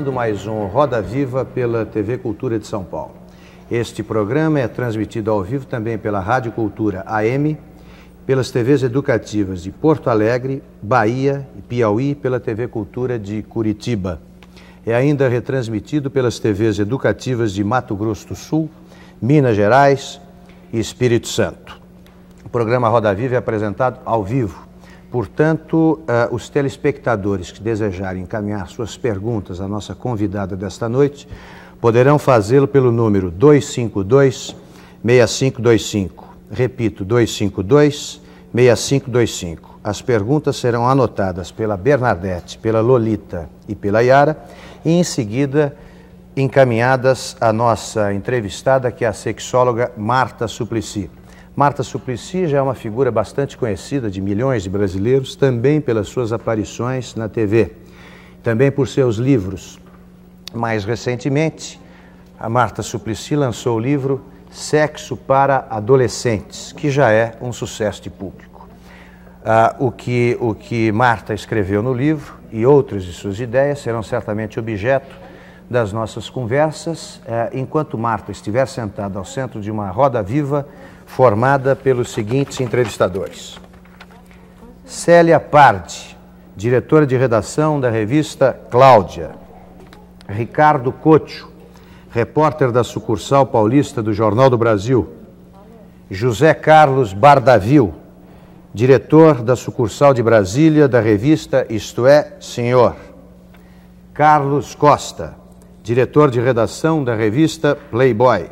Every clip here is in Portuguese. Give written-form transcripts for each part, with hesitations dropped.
começando mais um Roda Viva pela TV Cultura de São Paulo. Este programa é transmitido ao vivo também pela Rádio Cultura AM, pelas TVs educativas de Porto Alegre, Bahia e Piauí, pela TV Cultura de Curitiba. É ainda retransmitido pelas TVs educativas de Mato Grosso do Sul, Minas Gerais e Espírito Santo. O programa Roda Viva é apresentado ao vivo. Portanto, os telespectadores que desejarem encaminhar suas perguntas à nossa convidada desta noite poderão fazê-lo pelo número 252-6525. Repito, 252-6525. As perguntas serão anotadas pela Bernadette, pela Lolita e pela Yara e, em seguida, encaminhadas à nossa entrevistada, que é a sexóloga Marta Suplicy. Marta Suplicy já é uma figura bastante conhecida de milhões de brasileiros, também pelas suas aparições na TV, também por seus livros. Mais recentemente, a Marta Suplicy lançou o livro Sexo para Adolescentes, que já é um sucesso de público. O que Marta escreveu no livro e outras de suas ideias serão certamente objeto das nossas conversas, enquanto Marta estiver sentada ao centro de uma roda viva formada pelos seguintes entrevistadores: Célia Pardi, diretora de redação da revista Cláudia; Ricardo Cocho, repórter da sucursal paulista do Jornal do Brasil; José Carlos Bardavil, diretor da sucursal de Brasília da revista Isto É, Senhor; Carlos Costa, diretor de redação da revista Playboy;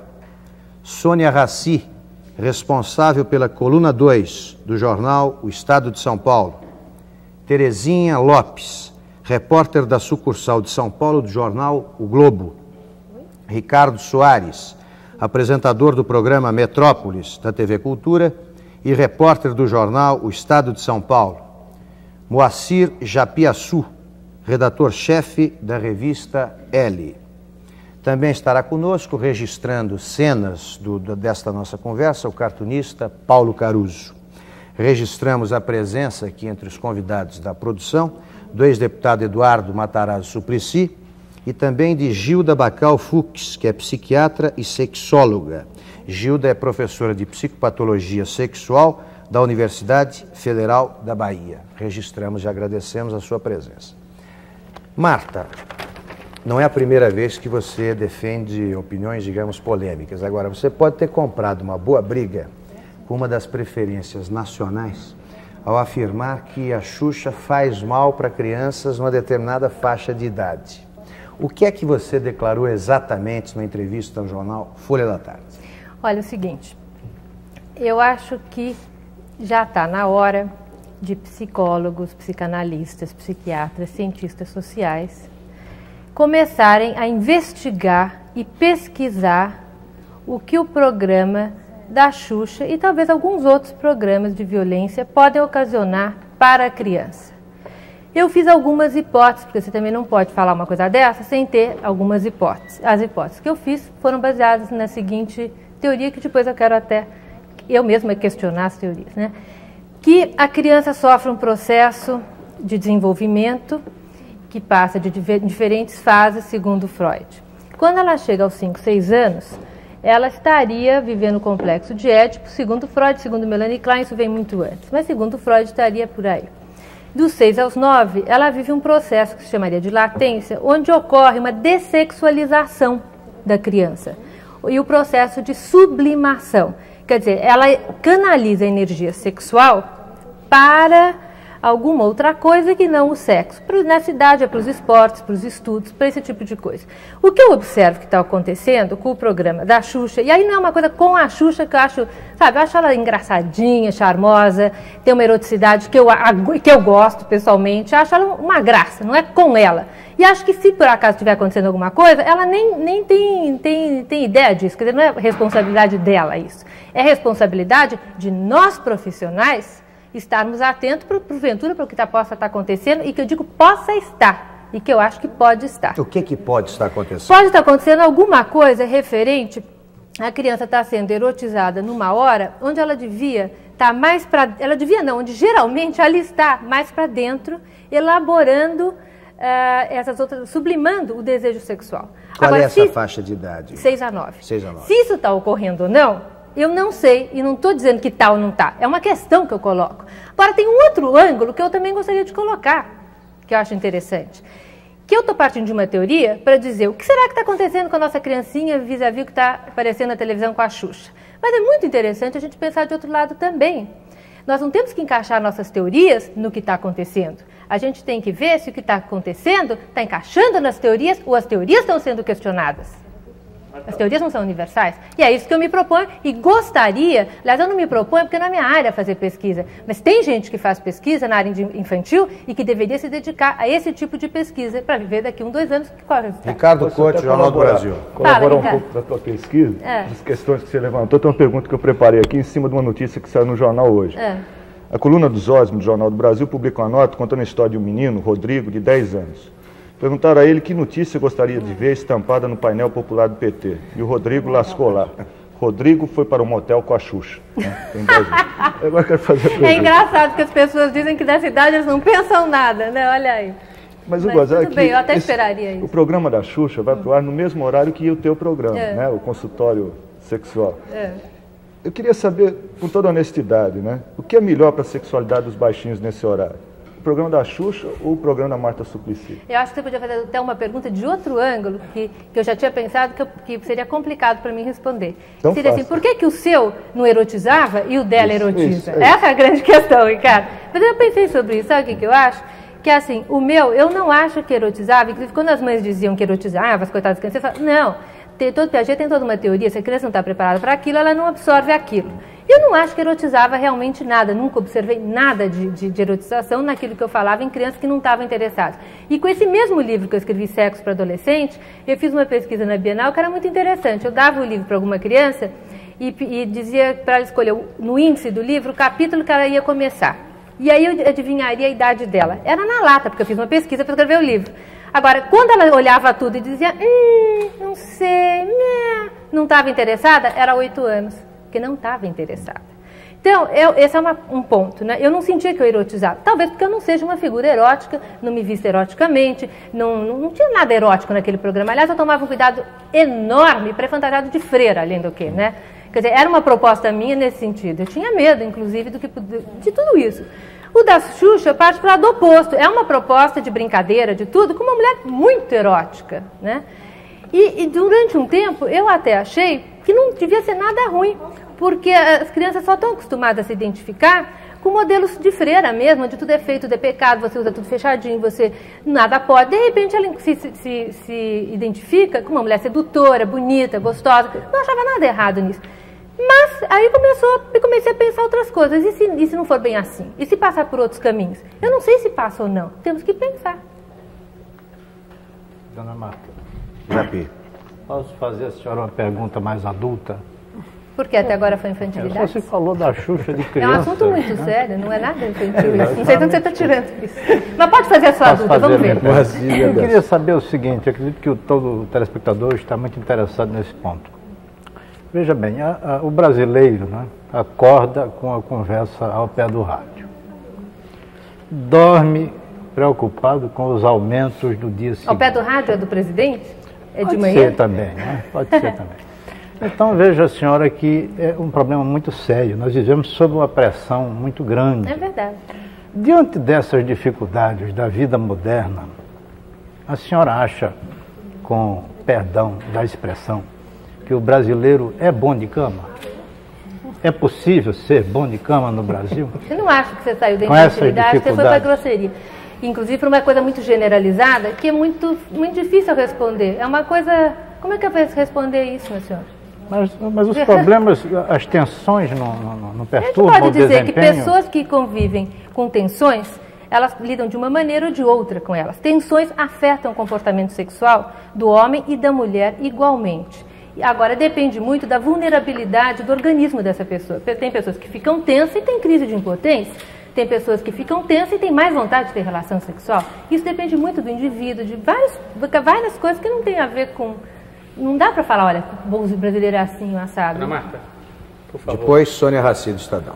Sônia Raci, responsável pela coluna 2 do jornal O Estado de São Paulo; Terezinha Lopes, repórter da sucursal de São Paulo do jornal O Globo; Ricardo Soares, apresentador do programa Metrópolis da TV Cultura e repórter do jornal O Estado de São Paulo; Moacir Japiaçu, redator-chefe da revista Elle. Também estará conosco, registrando cenas desta nossa conversa, o cartunista Paulo Caruso. Registramos a presença aqui entre os convidados da produção do ex-deputado Eduardo Matarazzo Suplicy e também de Gilda Bacal Fux, que é psiquiatra e sexóloga. Gilda é professora de psicopatologia sexual da Universidade Federal da Bahia. Registramos e agradecemos a sua presença. Marta, não é a primeira vez que você defende opiniões, digamos, polêmicas. Agora, você pode ter comprado uma boa briga com uma das preferências nacionais ao afirmar que a Xuxa faz mal para crianças numa determinada faixa de idade. O que é que você declarou exatamente numa entrevista ao jornal Folha da Tarde? Olha, é o seguinte, eu acho que já está na hora de psicólogos, psicanalistas, psiquiatras, cientistas sociais começarem a investigar e pesquisar o que o programa da Xuxa e talvez alguns outros programas de violência podem ocasionar para a criança. Eu fiz algumas hipóteses, porque você também não pode falar uma coisa dessa sem ter algumas hipóteses. As hipóteses que eu fiz foram baseadas na seguinte teoria, que depois eu quero até eu mesma questionar as teorias, né? Que a criança sofre um processo de desenvolvimento que passa de diferentes fases, segundo Freud. Quando ela chega aos 5, 6 anos, ela estaria vivendo o complexo de Édipo, segundo Freud, segundo Melanie Klein, isso vem muito antes, mas segundo Freud estaria por aí. Dos 6 aos 9, ela vive um processo que se chamaria de latência, onde ocorre uma dessexualização da criança e o processo de sublimação. Quer dizer, ela canaliza a energia sexual para alguma outra coisa que não o sexo. Nessa idade é para os esportes, para os estudos, para esse tipo de coisa. O que eu observo que está acontecendo com o programa da Xuxa, e aí não é uma coisa com a Xuxa que eu acho, sabe, eu acho ela engraçadinha, charmosa, tem uma eroticidade que eu gosto pessoalmente, acho ela uma graça, não é com ela. E acho que se por acaso estiver acontecendo alguma coisa, ela nem tem ideia disso, quer dizer, não é responsabilidade dela isso. É responsabilidade de nós profissionais estarmos atentos, porventura, para o que possa estar acontecendo, e que eu digo possa estar, e que eu acho que pode estar. O que pode estar acontecendo? Pode estar acontecendo alguma coisa referente à criança estar sendo erotizada numa hora onde ela devia estar mais para... Ela devia não, onde geralmente ela está mais para dentro, elaborando essas outras, sublimando o desejo sexual. Qual Agora, é essa faixa de idade? 6 a 9. 6 a 9. Se isso está ocorrendo ou não, eu não sei e não estou dizendo que está ou não está. É uma questão que eu coloco. Agora, tem um outro ângulo que eu também gostaria de colocar, que eu acho interessante. Que eu estou partindo de uma teoria para dizer o que será que está acontecendo com a nossa criancinha vis-à-vis o que está aparecendo na televisão com a Xuxa. Mas é muito interessante a gente pensar de outro lado também. Nós não temos que encaixar nossas teorias no que está acontecendo. A gente tem que ver se o que está acontecendo está encaixando nas teorias ou as teorias estão sendo questionadas. As teorias não são universais. E é isso que eu me proponho e gostaria, aliás, eu não me proponho porque não é minha área fazer pesquisa, mas tem gente que faz pesquisa na área infantil e que deveria se dedicar a esse tipo de pesquisa para viver daqui 1, 2 anos que corre. Ricardo Couto, Jornal do Brasil. Colaborar um pouco da tua pesquisa, as questões que você levantou. Tem uma pergunta que eu preparei aqui em cima de uma notícia que saiu no jornal hoje. A coluna dos Osmos, do Jornal do Brasil, publicou uma nota contando a história de um menino, Rodrigo, de 10 anos. Perguntaram a ele que notícia gostaria de ver estampada no painel popular do PT. E o Rodrigo lascou lá. Rodrigo foi para um motel com a Xuxa. Tem 10 anos. Agora eu quero fazer a pergunta. É engraçado que as pessoas dizem que dessa idade eles não pensam nada, né? Olha aí. Mas o gozar tudo bem, eu até esperaria isso. O programa da Xuxa vai pro ar no mesmo horário que o teu programa, né? O consultório sexual. Eu queria saber, com toda honestidade, né? O que é melhor para a sexualidade dos baixinhos nesse horário? O programa da Xuxa ou o programa da Marta Suplicy? Eu acho que você podia fazer até uma pergunta de outro ângulo, que eu já tinha pensado que seria complicado para mim responder. Então seria assim, por que o seu não erotizava e o dela erotiza? Isso. Essa é a grande questão, Ricardo. Mas eu pensei sobre isso, sabe o que eu acho? Que assim, o meu, eu não acho que erotizava, inclusive quando as mães diziam que erotizava, as coitadas das crianças, eu falo, não, Piaget tem toda uma teoria, se a criança não está preparada para aquilo, ela não absorve aquilo. Eu não acho que erotizava realmente nada, nunca observei nada de erotização naquilo que eu falava em crianças que não estavam interessadas. E com esse mesmo livro que eu escrevi, Sexo para Adolescente, eu fiz uma pesquisa na Bienal que era muito interessante. Eu dava o livro para alguma criança e dizia para ela escolher no índice do livro o capítulo que ela ia começar. E aí eu adivinharia a idade dela. Era na lata, porque eu fiz uma pesquisa para escrever o livro. Agora, quando ela olhava tudo e dizia, não sei, não estava interessada, era 8 anos. Porque não estava interessada. Então, esse é um ponto, né? Eu não sentia que eu erotizava. Talvez porque eu não seja uma figura erótica, não me vista eroticamente, não tinha nada erótico naquele programa. Aliás, eu tomava um cuidado enorme, pré-fantasiado de freira, além do que, né? Quer dizer, era uma proposta minha nesse sentido. Eu tinha medo, inclusive, de tudo isso. O da Xuxa parte para o lado oposto. É uma proposta de brincadeira, de tudo, com uma mulher muito erótica, né? E durante um tempo, eu até achei que não devia ser nada ruim, porque as crianças só estão acostumadas a se identificar com modelos de freira mesmo, onde tudo é feito, tudo é pecado, você usa tudo fechadinho, você nada pode. De repente, ela se identifica com uma mulher sedutora, bonita, gostosa. Não achava nada errado nisso. Mas aí comecei a pensar outras coisas. E se não for bem assim? E se passar por outros caminhos? Eu não sei se passa ou não. Temos que pensar. Dona Marta. Japi. Posso fazer a senhora uma pergunta mais adulta? Porque até agora foi infantilidade. Você falou da Xuxa de criança. É um assunto muito sério, não é nada infantil isso. Não sei de onde você está tirando isso. Mas pode fazer a sua adulta, vamos ver. Eu queria saber o seguinte, eu acredito que todo telespectador está muito interessado nesse ponto. Veja bem, o brasileiro, né, acorda com a conversa ao pé do rádio. Dorme preocupado com os aumentos do dia seguinte. Ao pé do rádio é do presidente? É de manhã? Pode ser também, né? Pode ser também. Então, veja, senhora, que é um problema muito sério. Nós vivemos sob uma pressão muito grande. É verdade. Diante dessas dificuldades da vida moderna, a senhora acha, com perdão da expressão, que o brasileiro é bom de cama? É possível ser bom de cama no Brasil? Eu não acho que você saiu da infantilidade, você foi para a grosseria. Inclusive, para uma coisa muito generalizada, que é muito difícil responder. É uma coisa... Como é que eu vou responder isso, minha senhora? Mas os problemas, as tensões não perturbam o desempenho? A gente pode dizer que pessoas que convivem com tensões, elas lidam de uma maneira ou de outra com elas. Tensões afetam o comportamento sexual do homem e da mulher igualmente. Agora, depende muito da vulnerabilidade do organismo dessa pessoa. Tem pessoas que ficam tensas e têm crise de impotência. Tem pessoas que ficam tensas e têm mais vontade de ter relação sexual. Isso depende muito do indivíduo, de várias coisas que não tem a ver com... Não dá para falar, olha, o brasileiro é assim, assado. Ana Marta, por favor. Depois, Sônia Raci, do Estadão.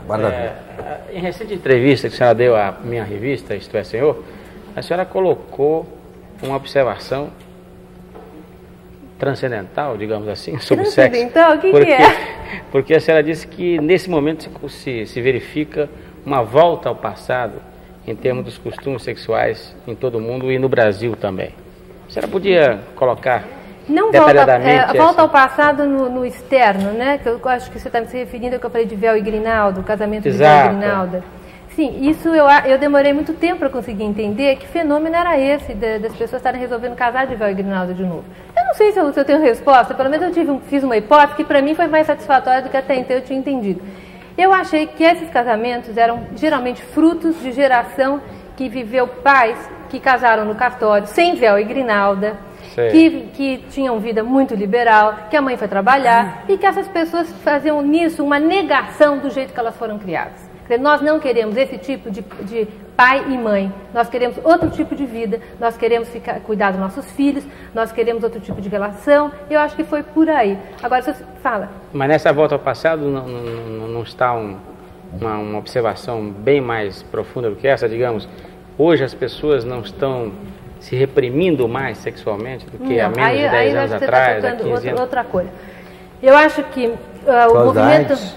Em recente entrevista que a senhora deu à minha revista, Isto é Senhor, a senhora colocou uma observação transcendental, digamos assim, sobre o sexo. Transcendental? O que é? Porque a senhora disse que nesse momento se verifica uma volta ao passado em termos dos costumes sexuais em todo o mundo e no Brasil também. A senhora podia colocar detalhadamente volta ao passado no externo, né? Que eu acho que você está se referindo ao que eu falei de Véu e Grinalda, o casamento de Véu e Grinalda. Sim, isso eu demorei muito tempo para conseguir entender que fenômeno era esse das pessoas estarem resolvendo casar de Véu e Grinalda de novo. Eu não sei se eu tenho resposta, pelo menos eu fiz uma hipótese que para mim foi mais satisfatória do que até então eu tinha entendido. Eu achei que esses casamentos eram geralmente frutos de geração que viveu pais que casaram no cartório, sem véu e grinalda, que tinham vida muito liberal, que a mãe foi trabalhar e que essas pessoas faziam nisso uma negação do jeito que elas foram criadas. Quer dizer, nós não queremos esse tipo de pai e mãe, nós queremos outro tipo de vida, nós queremos cuidar dos nossos filhos, nós queremos outro tipo de relação, eu acho que foi por aí. Agora, você fala. Mas nessa volta ao passado não está uma observação bem mais profunda do que essa, digamos, hoje as pessoas não estão se reprimindo mais sexualmente do que há menos de 10 anos atrás, há 15 anos? Outra coisa. Eu acho que o movimento...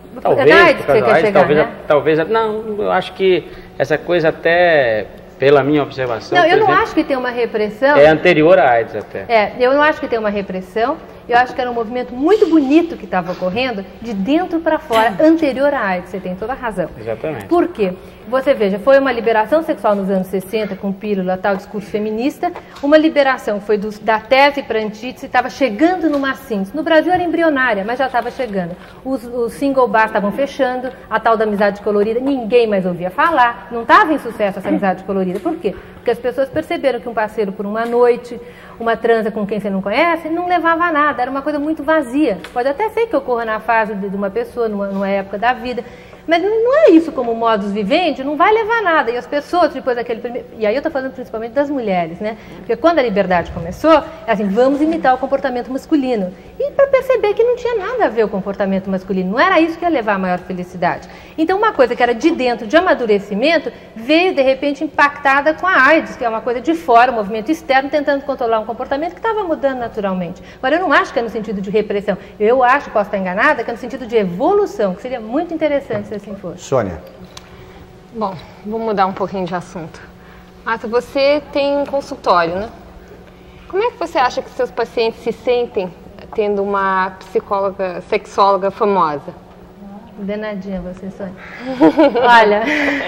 Talvez, não, eu acho que essa coisa até, pela minha observação... Não, eu não acho que tem uma repressão... É anterior à AIDS até. Eu não acho que tem uma repressão, eu acho que era um movimento muito bonito que estava ocorrendo, de dentro para fora, anterior à AIDS, você tem toda a razão. Exatamente. Por quê? Você veja, foi uma liberação sexual nos anos 60, com pílula, tal, discurso feminista, uma liberação foi da tese para a antítese, estava chegando numa síntese. No Brasil era embrionária, mas já estava chegando. Os single bars estavam fechando, a tal da amizade colorida, ninguém mais ouvia falar, não estava em sucesso essa amizade colorida. Por quê? Porque as pessoas perceberam que um parceiro por uma noite, uma transa com quem você não conhece, não levava a nada, era uma coisa muito vazia. Pode até ser que ocorra na fase de uma pessoa, numa época da vida, mas não é isso como modus vivendi, não vai levar a nada. E as pessoas, depois daquele primeiro... E aí eu estou falando principalmente das mulheres, né? Porque quando a liberdade começou, é assim, vamos imitar o comportamento masculino. E para perceber que não tinha nada a ver o comportamento masculino, não era isso que ia levar a maior felicidade. Então uma coisa que era de dentro, de amadurecimento, veio de repente impactada com a AIDS, que é uma coisa de fora, um movimento externo, tentando controlar um comportamento que estava mudando naturalmente. Agora eu não acho que é no sentido de repressão, eu acho, posso estar enganada, que é no sentido de evolução, que seria muito interessante se assim fosse. Sônia. Bom, vou mudar um pouquinho de assunto. Marta, você tem um consultório, né? Como é que você acha que seus pacientes se sentem tendo uma psicóloga, sexóloga famosa? Danadinha você, Sônia. Olha,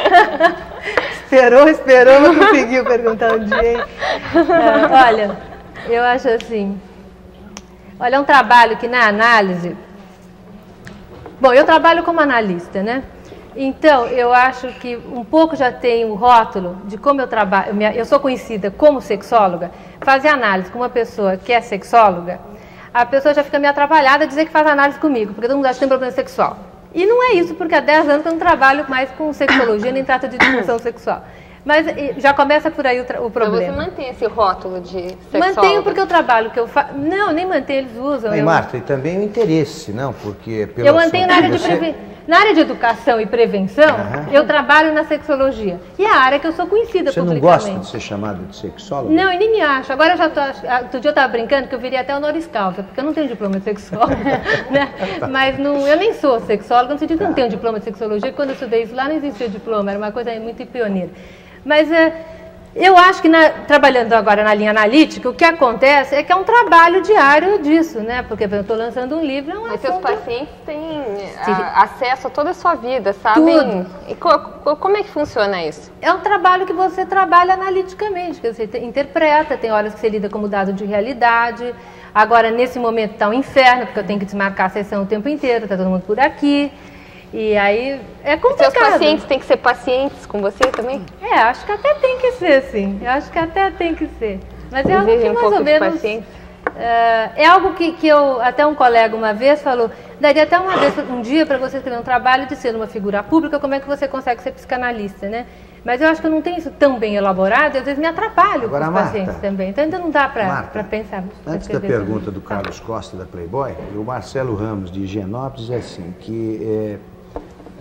esperou, não conseguiu perguntar um dia, hein? Olha, eu acho assim, olha, é um trabalho que na análise... Bom, eu trabalho como analista, né? Então, eu acho que um pouco já tem o rótulo de como eu trabalho. Eu sou conhecida como sexóloga. Fazer análise com uma pessoa que é sexóloga, a pessoa já fica meio atrapalhada a dizer que faz análise comigo, porque todo mundo acha que tem problema sexual. E não é isso, porque há 10 anos eu não trabalho mais com sexologia, nem trato de disfunção sexual. Mas já começa por aí o problema. Então você mantém esse rótulo de sexóloga? Mantenho porque o trabalho que eu faço... Não, nem mantenho, eles usam. E Marta, e também o interesse, não? Porque... Eu mantenho na área de Na área de educação e prevenção, eu trabalho na sexologia. E é a área que eu sou conhecida publicamente. Você não gosta de ser chamada de sexóloga? Não, e nem me acho. Agora eu já tô... Outro dia eu estava brincando que eu viria até honoris causa, porque eu não tenho diploma de sexóloga, né? Mas não, eu nem sou sexóloga, no sentido que eu não tenho diploma de sexologia. Quando eu estudei isso lá não existia diploma, era uma coisa muito pioneira. Mas eu acho que, trabalhando agora na linha analítica, o que acontece é que é um trabalho diário disso, né? Porque eu estou lançando um livro... Mas seus pacientes têm acesso a toda a sua vida, sabem? Tudo. E como é que funciona isso? É um trabalho que você trabalha analiticamente, que você interpreta, tem horas que você lida como dado de realidade. Agora, nesse momento, está um inferno, porque eu tenho que desmarcar a sessão o tempo inteiro, está todo mundo por aqui. E aí é complicado. Seus pacientes têm que ser pacientes com você também? Acho que até tem que ser, sim. Eu acho que até tem que ser. Mas é algo que mais ou menos... É algo que eu... Até um colega uma vez falou, daria até um dia para você escrever um trabalho de ser uma figura pública, como é que você consegue ser psicanalista, né? Mas eu acho que eu não tenho isso tão bem elaborado e às vezes me atrapalho com os pacientes também. Então ainda não dá para pensar. Antes da pergunta do Carlos Costa da Playboy, o Marcelo Ramos de Higienópolis é assim, que...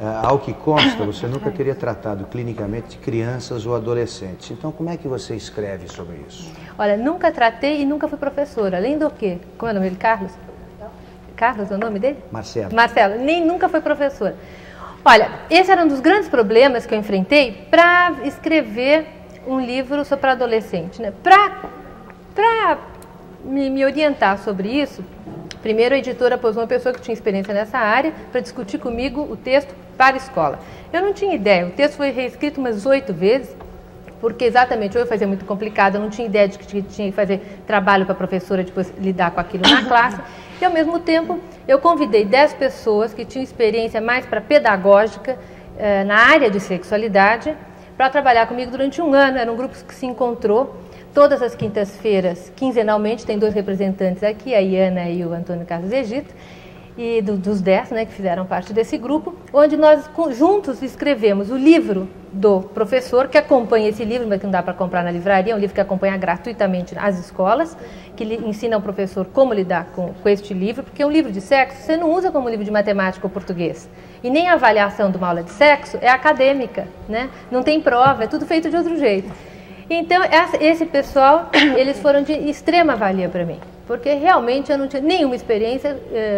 Ao que consta, você nunca teria tratado clinicamente de crianças ou adolescentes. Então, como é que você escreve sobre isso? Olha, nunca tratei e nunca fui professora. Além do quê? Como é o nome dele? Carlos? Carlos é o nome dele? Marcelo. Marcelo, nem nunca foi professora. Olha, esse era um dos grandes problemas que eu enfrentei para escrever um livro sobre adolescente, né? Para me orientar sobre isso, primeiro a editora pôs uma pessoa que tinha experiência nessa área para discutir comigo o texto para a escola. Eu não tinha ideia, o texto foi reescrito umas 8 vezes, porque exatamente, ou eu fazia muito complicado, eu não tinha ideia de que tinha que fazer trabalho para a professora depois lidar com aquilo na classe. E ao mesmo tempo, eu convidei 10 pessoas que tinham experiência mais para pedagógica na área de sexualidade para trabalhar comigo durante um ano. Era um grupo que se encontrou todas as quintas-feiras, quinzenalmente, tem 2 representantes aqui, a Iana e o Antônio Carlos Egito, e dos 10, né, que fizeram parte desse grupo, onde nós juntos escrevemos o livro do professor, que acompanha esse livro, mas que não dá para comprar na livraria, é um livro que acompanha gratuitamente as escolas, que ensina ao professor como lidar com este livro, porque um livro de sexo você não usa como livro de matemática ou português. E nem a avaliação de uma aula de sexo é acadêmica, né? Não tem prova, é tudo feito de outro jeito. Então, esse pessoal, eles foram de extrema valia para mim, porque realmente eu não tinha nenhuma experiência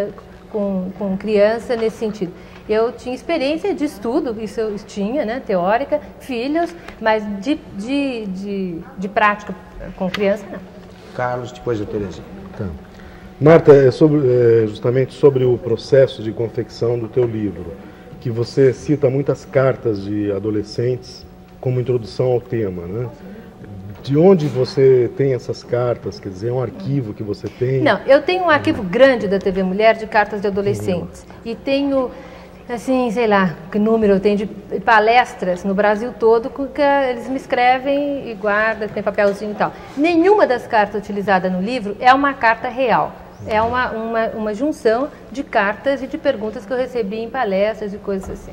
com criança nesse sentido. Eu tinha experiência de estudo, isso eu tinha, né, teórica, filhos, mas de prática com criança, não. Carlos, depois a Terezinha. Tá. Marta, justamente sobre o processo de confecção do teu livro, que você cita muitas cartas de adolescentes como introdução ao tema, né? De onde você tem essas cartas? Quer dizer, é um arquivo que você tem? Não, eu tenho um arquivo grande da TV Mulher de cartas de adolescentes. E tenho, assim, sei lá, que número eu tenho de palestras no Brasil todo, que eles me escrevem e guardam, tem papelzinho e tal. Nenhuma das cartas utilizadas no livro é uma carta real. É uma junção de cartas e de perguntas que eu recebi em palestras e coisas assim.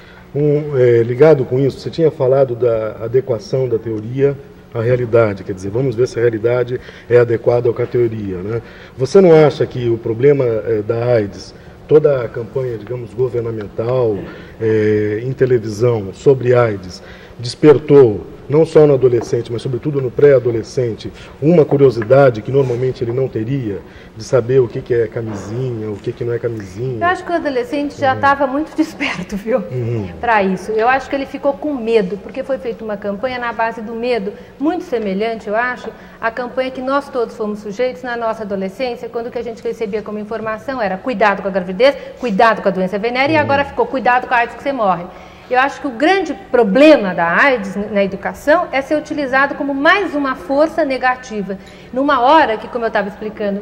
Ligado com isso, você tinha falado da adequação da teoria à realidade, quer dizer, vamos ver se a realidade é adequada com a teoria, né? Você não acha que o problema da AIDS, toda a campanha, digamos, governamental em televisão sobre AIDS, despertou, não só no adolescente, mas sobretudo no pré-adolescente, uma curiosidade que normalmente ele não teria, de saber o que é camisinha, o que não é camisinha? Eu acho que o adolescente já estava muito desperto, viu, para isso. Eu acho que ele ficou com medo, porque foi feita uma campanha na base do medo, muito semelhante, eu acho, à campanha que nós todos fomos sujeitos na nossa adolescência, quando o que a gente recebia como informação era cuidado com a gravidez, cuidado com a doença venérea, e agora ficou cuidado com a AIDS que você morre. Eu acho que o grande problema da AIDS na educação é ser utilizado como mais uma força negativa. Numa hora que, como eu estava explicando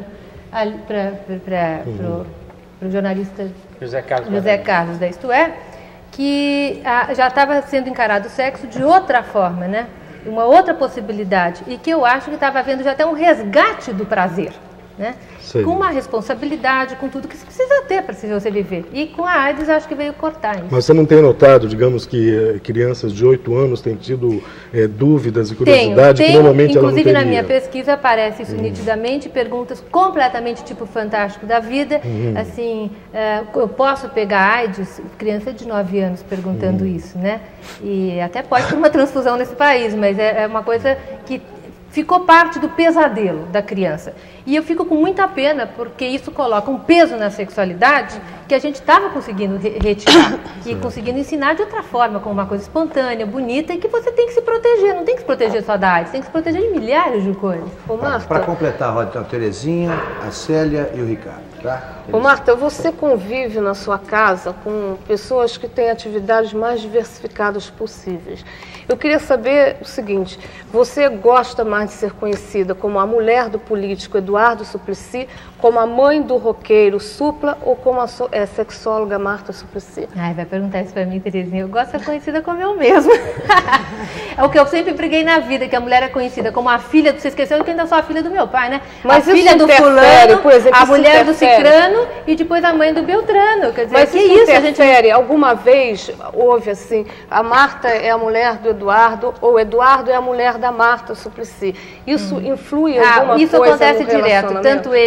para o jornalista José Carlos da Isto É, que já estava sendo encarado o sexo de outra forma, né? Uma outra possibilidade, e que eu acho que estava havendo já até um resgate do prazer. Né? Com uma responsabilidade, com tudo que você precisa ter para você viver. E com a AIDS, acho que veio cortar isso. Mas você não tem notado, digamos, que crianças de 8 anos têm tido dúvidas e curiosidade que normalmente ela não teria? Inclusive na minha pesquisa aparece isso nitidamente, perguntas completamente tipo fantástico da vida, assim, eu posso pegar AIDS? Criança de 9 anos perguntando isso, né? E até pode ter uma transfusão nesse país, mas é uma coisa que ficou parte do pesadelo da criança. E eu fico com muita pena, porque isso coloca um peso na sexualidade que a gente estava conseguindo retirar e conseguindo ensinar de outra forma, como uma coisa espontânea, bonita, e que você tem que se proteger. Não tem que se proteger só da AIDS, tem que se proteger de milhares de coisas. Para completar a roda, então, a Terezinha, a Célia e o Ricardo. Tá? Ô Marta, você convive na sua casa com pessoas que têm atividades mais diversificadas possíveis. Eu queria saber o seguinte, você gosta mais de ser conhecida como a mulher do político Eduardo Suplicy, como a mãe do roqueiro Supla ou como a sexóloga Marta Suplicy? Ai, vai perguntar isso pra mim, Terezinha. Eu gosto de ser conhecida como eu mesma. É o que eu sempre briguei na vida, que a mulher é conhecida como a filha, você esqueceu que ainda sou a filha do meu pai, né? Mas a filha do fulano, por exemplo, a mulher do cicrano e depois a mãe do Beltrano. Quer dizer, mas que isso interfere? Alguma vez houve assim, a Marta é a mulher do Eduardo ou o Eduardo é a mulher da Marta Suplicy. Isso influi em alguma isso coisa acontece no direto. relacionamento? Tanto ele é meu marido,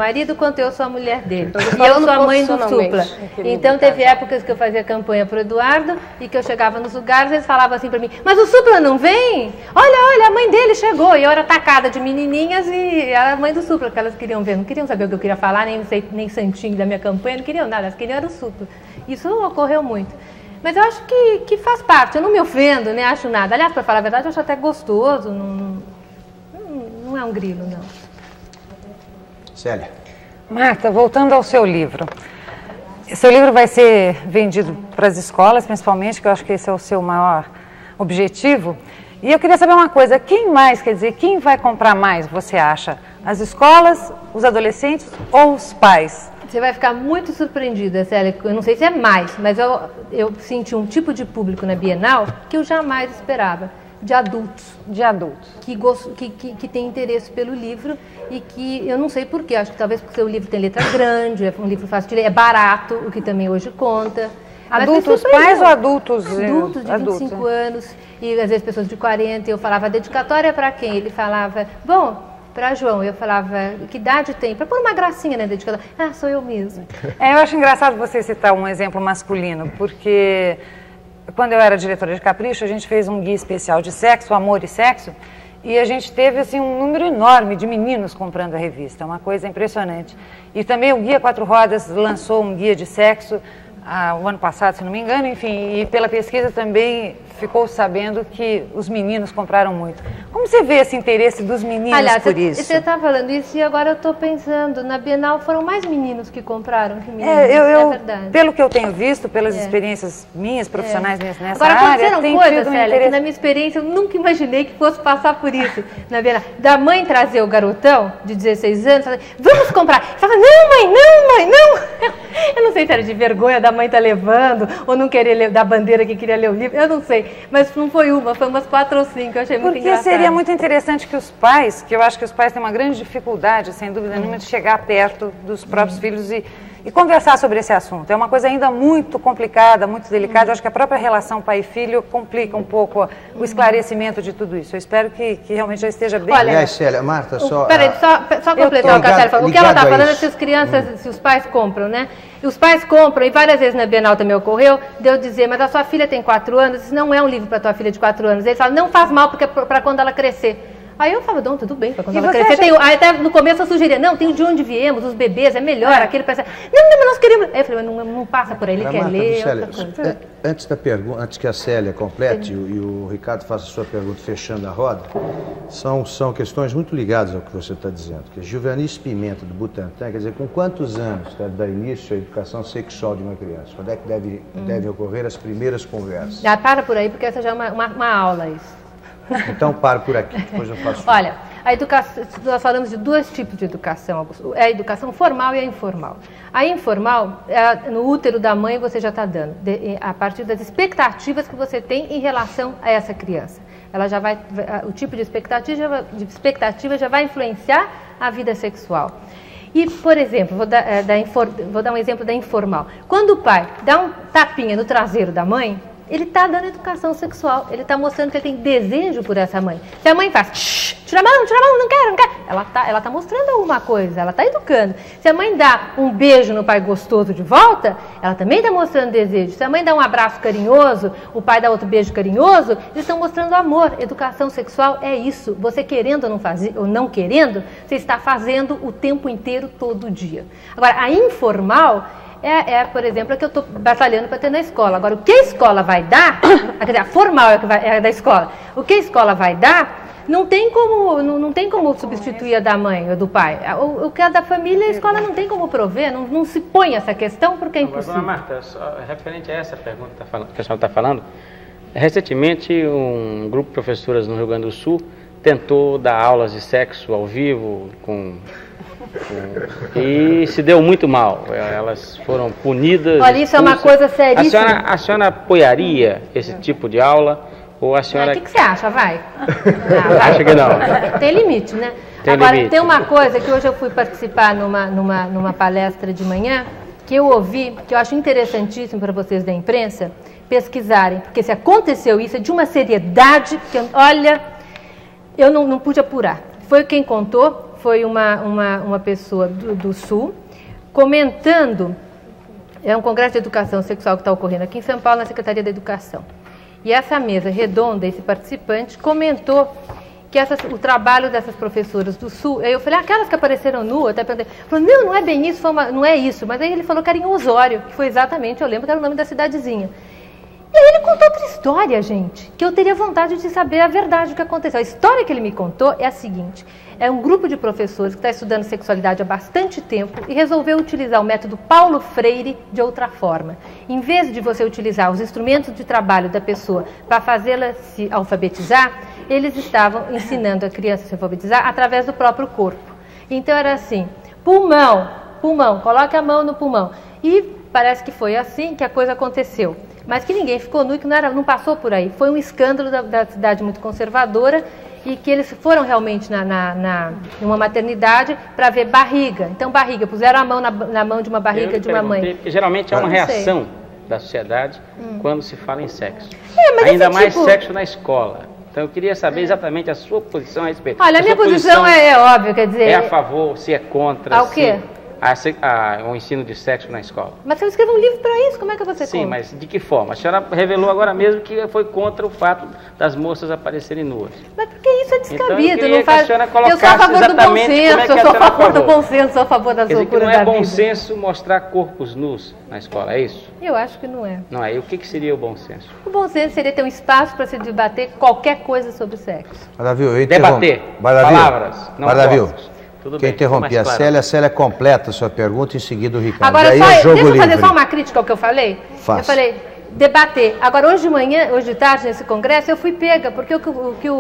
marido quanto eu sou a mulher dele. E eu sou a mãe do Supla. Então teve épocas que eu fazia campanha para o Eduardo e que eu chegava nos lugares e eles falavam assim para mim, mas o Supla não vem? Olha, a mãe dele chegou. E eu era atacada de menininhas e a mãe do Supla, que elas queriam ver. Não queriam saber o que eu queria falar, nem santinho da minha campanha, não queriam nada, elas queriam era o Supla. Isso ocorreu muito. Mas eu acho que faz parte, eu não me ofendo, nem acho nada. Aliás, para falar a verdade, eu acho até gostoso, não é um grilo, não. Célia. Marta, voltando ao seu livro. Seu livro vai ser vendido para as escolas, principalmente, que eu acho que esse é o seu maior objetivo. E eu queria saber uma coisa, quem mais, quer dizer, quem vai comprar mais, você acha? As escolas, os adolescentes ou os pais? Você vai ficar muito surpreendida, Célia. Eu não sei se é mais, mas eu senti um tipo de público na Bienal que eu jamais esperava. De adultos. De adultos. Que tem interesse pelo livro e que eu não sei porquê. Acho que talvez porque o livro tem letra grande, é um livro fácil de ler, é barato, o que também hoje conta. Adultos pais ou adultos? Adultos de 25 anos e às vezes pessoas de 40. Eu falava, dedicatória para quem? Ele falava, bom, para João. Eu falava, que idade tem? Para pôr uma gracinha na dedicatória. Ah, sou eu mesmo. Eu acho engraçado você citar um exemplo masculino, porque quando eu era diretora de Capricho, a gente fez um guia especial de sexo, amor e sexo, e a gente teve assim, um número enorme de meninos comprando a revista, uma coisa impressionante. E também o Guia Quatro Rodas lançou um guia de sexo o ano passado, se não me engano, enfim, e pela pesquisa também ficou sabendo que os meninos compraram muito. Como você vê esse interesse dos meninos por isso? Você está falando isso e agora eu estou pensando, na Bienal foram mais meninos que compraram que meninos, é verdade. Pelo que eu tenho visto, pelas experiências minhas, profissionais nessa agora, área, aconteceram coisas, Célia, que na minha experiência eu nunca imaginei que fosse passar por isso na Bienal. Da mãe trazer o garotão de 16 anos, falar, vamos comprar. Fala, não mãe, não. Eu não sei se era de vergonha da mãe estar levando ou não querer dar bandeira que queria ler o livro, eu não sei. Mas não foi uma, foi umas 4 ou 5, eu achei muito engraçado. Porque seria muito interessante que os pais, que eu acho que os pais têm uma grande dificuldade, sem dúvida nenhuma, de chegar perto dos próprios filhos e conversar sobre esse assunto. É uma coisa ainda muito complicada, muito delicada. Eu acho que a própria relação pai e filho complica um pouco o esclarecimento de tudo isso. Eu espero que realmente já esteja bem. Olha, Célia, Marta, Peraí, só completar o que a Célia falou. O que ela está falando é se as crianças, se os pais compram, né? E os pais compram, e várias vezes na Bienal também ocorreu, de eu dizer, mas a sua filha tem 4 anos, isso não é um livro para tua filha de 4 anos. Eles falam, não faz mal, porque é para quando ela crescer. Aí eu falava, não, tudo bem, para quando ela crescer. Aí até no começo eu sugeria, não, tem de onde viemos, os bebês, é melhor, aquele parece. Não, mas nós queremos. Aí eu falei, mas não passa por aí, ele quer ler. Célia, antes da pergunta, antes que a Célia complete e o Ricardo faça a sua pergunta fechando a roda, são questões muito ligadas ao que você está dizendo. Que Gilvanice Pimenta, do Butantan, quer dizer, com quantos anos deve dar início à educação sexual de uma criança? Quando é que deve ocorrer as primeiras conversas? Já para por aí, porque essa já é uma aula, isso. Então, paro por aqui, depois eu faço. Olha, a educação, nós falamos de 2 tipos de educação, Augusto. É a educação formal e a informal. A informal, no útero da mãe você já está dando, a partir das expectativas que você tem em relação a essa criança. Ela já vai, o tipo de expectativa já vai influenciar a vida sexual. E, por exemplo, vou dar um exemplo da informal. Quando o pai dá um tapinha no traseiro da mãe, ele está dando educação sexual, ele está mostrando que ele tem desejo por essa mãe. Se a mãe faz, tira a mão, não quero, ela está mostrando alguma coisa, ela está educando. Se a mãe dá um beijo no pai gostoso de volta, ela também está mostrando desejo. Se a mãe dá um abraço carinhoso, o pai dá outro beijo carinhoso, eles estão mostrando amor. Educação sexual é isso, você querendo ou não querendo, você está fazendo o tempo inteiro, todo dia. Agora, a informal por exemplo, a que eu estou batalhando para ter na escola. Agora, o que a escola vai dar, quer dizer, a formal é da escola, o que a escola vai dar, não tem como substituir a da mãe ou do pai. O que é da família, a escola não tem como prover, não se põe essa questão porque é impossível. Marta, referente a essa pergunta que a senhora está falando, recentemente um grupo de professoras no Rio Grande do Sul tentou dar aulas de sexo ao vivo e se deu muito mal. Elas foram punidas. Olha, isso é uma coisa seríssima. A senhora apoiaria esse tipo de aula? Ou a senhora... O que você acha? Vai. Acha que não? Tem limite, né? Agora, tem uma coisa que hoje eu fui participar numa palestra de manhã, que eu ouvi, que eu acho interessantíssimo para vocês da imprensa pesquisarem, porque se aconteceu isso é de uma seriedade que, olha, eu não pude apurar. Quem contou foi uma pessoa do Sul comentando, é um congresso de educação sexual que está ocorrendo aqui em São Paulo, na Secretaria da Educação. E essa mesa redonda, esse participante, comentou que o trabalho dessas professoras do Sul, aí eu falei, aquelas que apareceram nuas, até perguntei, falou, não é bem isso, não é isso, mas aí ele falou que era em Osório, que foi exatamente, eu lembro que era o nome da cidadezinha. E aí ele contou outra história, gente, que eu teria vontade de saber a verdade do que aconteceu. A história que ele me contou é a seguinte, é um grupo de professores que está estudando sexualidade há bastante tempo e resolveu utilizar o método Paulo Freire de outra forma. Em vez de você utilizar os instrumentos de trabalho da pessoa para fazê-la se alfabetizar, eles estavam ensinando a criança a se alfabetizar através do próprio corpo. Então era assim, pulmão, coloque a mão no pulmão. E parece que foi assim que a coisa aconteceu. Mas que ninguém ficou nu e que não passou por aí. Foi um escândalo da cidade muito conservadora e que eles foram realmente numa maternidade para ver barriga. Então, barriga, puseram a mão na mão de uma barriga de uma mãe. Porque geralmente é uma reação da sociedade quando se fala em sexo. Mas ainda mais sexo na escola. Então eu queria saber exatamente a sua posição a respeito. Olha, a minha posição é óbvia, quer dizer... É a favor, se é contra... O quê? O ensino de sexo na escola. Mas eu escrevo um livro para isso, como é que você conta? Sim, mas de que forma? A senhora revelou agora mesmo que foi contra o fato das moças aparecerem nuas. Mas porque isso é descabido, então, não faz... Eu sou a favor do bom senso, eu sou a favor do bom senso, sou a favor das loucuras da vida. Não é bom senso mostrar corpos nus na escola, é isso? Eu acho que não é. Não é? E o que seria o bom senso? O bom senso seria ter um espaço para se debater qualquer coisa sobre sexo. Debater, palavras, não corpos. Tudo bem, interrompi a Célia completa a sua pergunta, em seguida o Ricardo. Agora, aí deixa eu fazer só uma crítica ao que eu falei? Faça. Eu falei, debater. Agora, hoje de manhã, hoje de tarde, nesse congresso, eu fui pega, porque eu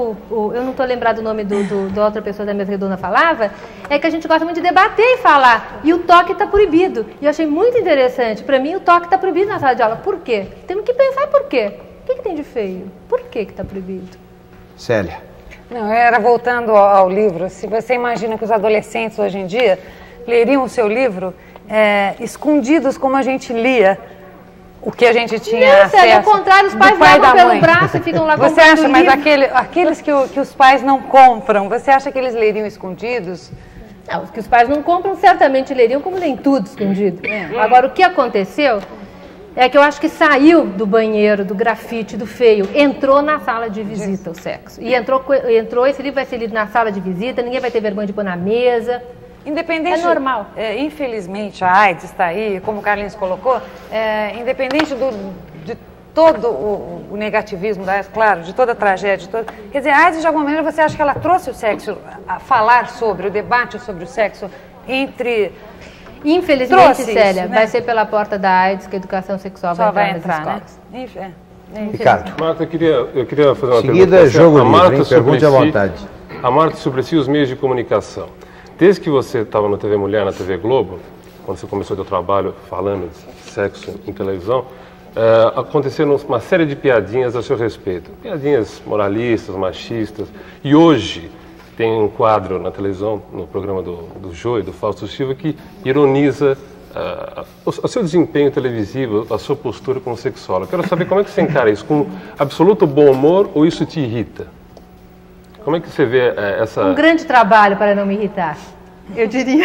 não estou lembrado o nome da outra pessoa da mesa redonda falava, é que a gente gosta muito de debater e falar, e o toque está proibido. E eu achei muito interessante. Para mim, o toque está proibido na sala de aula. Por quê? Temos que pensar por quê. O que tem de feio? Por que está proibido? Célia. Não, era voltando ao livro, se você imagina que os adolescentes hoje em dia leriam o seu livro escondidos como a gente lia o que a gente tinha acesso. Ao contrário, os pais levam pelo braço e ficam lá comprando. Você acha, mas aqueles que os pais não compram, você acha que eles leriam escondidos? Não, os que os pais não compram certamente leriam, como nem tudo escondido. Agora, o que aconteceu é que eu acho que saiu do banheiro, do grafite, do feio, entrou na sala de visita o sexo. E entrou, esse livro vai ser lido na sala de visita, ninguém vai ter vergonha de pôr na mesa. Independente, é normal. Infelizmente, a AIDS está aí, como o Carlinhos colocou, independente de todo o negativismo da AIDS, claro, de toda a tragédia, quer dizer, a AIDS, de alguma maneira, você acha que ela trouxe o sexo, a falar sobre, o debate sobre o sexo entre... Infelizmente, Célia, isso, né? Vai ser pela porta da AIDS que a educação sexual vai entrar nas escolas. Né? Ricardo. Marta, eu queria fazer uma seguida, pergunta. Jogo livre, pergunte à vontade. A Marta sobre si os meios de comunicação. Desde que você estava na TV Mulher, na TV Globo, quando você começou o seu trabalho falando de sexo em televisão, aconteceram uma série de piadinhas a seu respeito. Piadinhas moralistas, machistas. E hoje tem um quadro na televisão, no programa do Jô e do Fausto Silva, que ironiza o seu desempenho televisivo, a sua postura como sexólogo. Quero saber como é que você encara isso, com absoluto bom humor ou isso te irrita? Como é que você vê essa... Um grande trabalho para não me irritar, eu diria.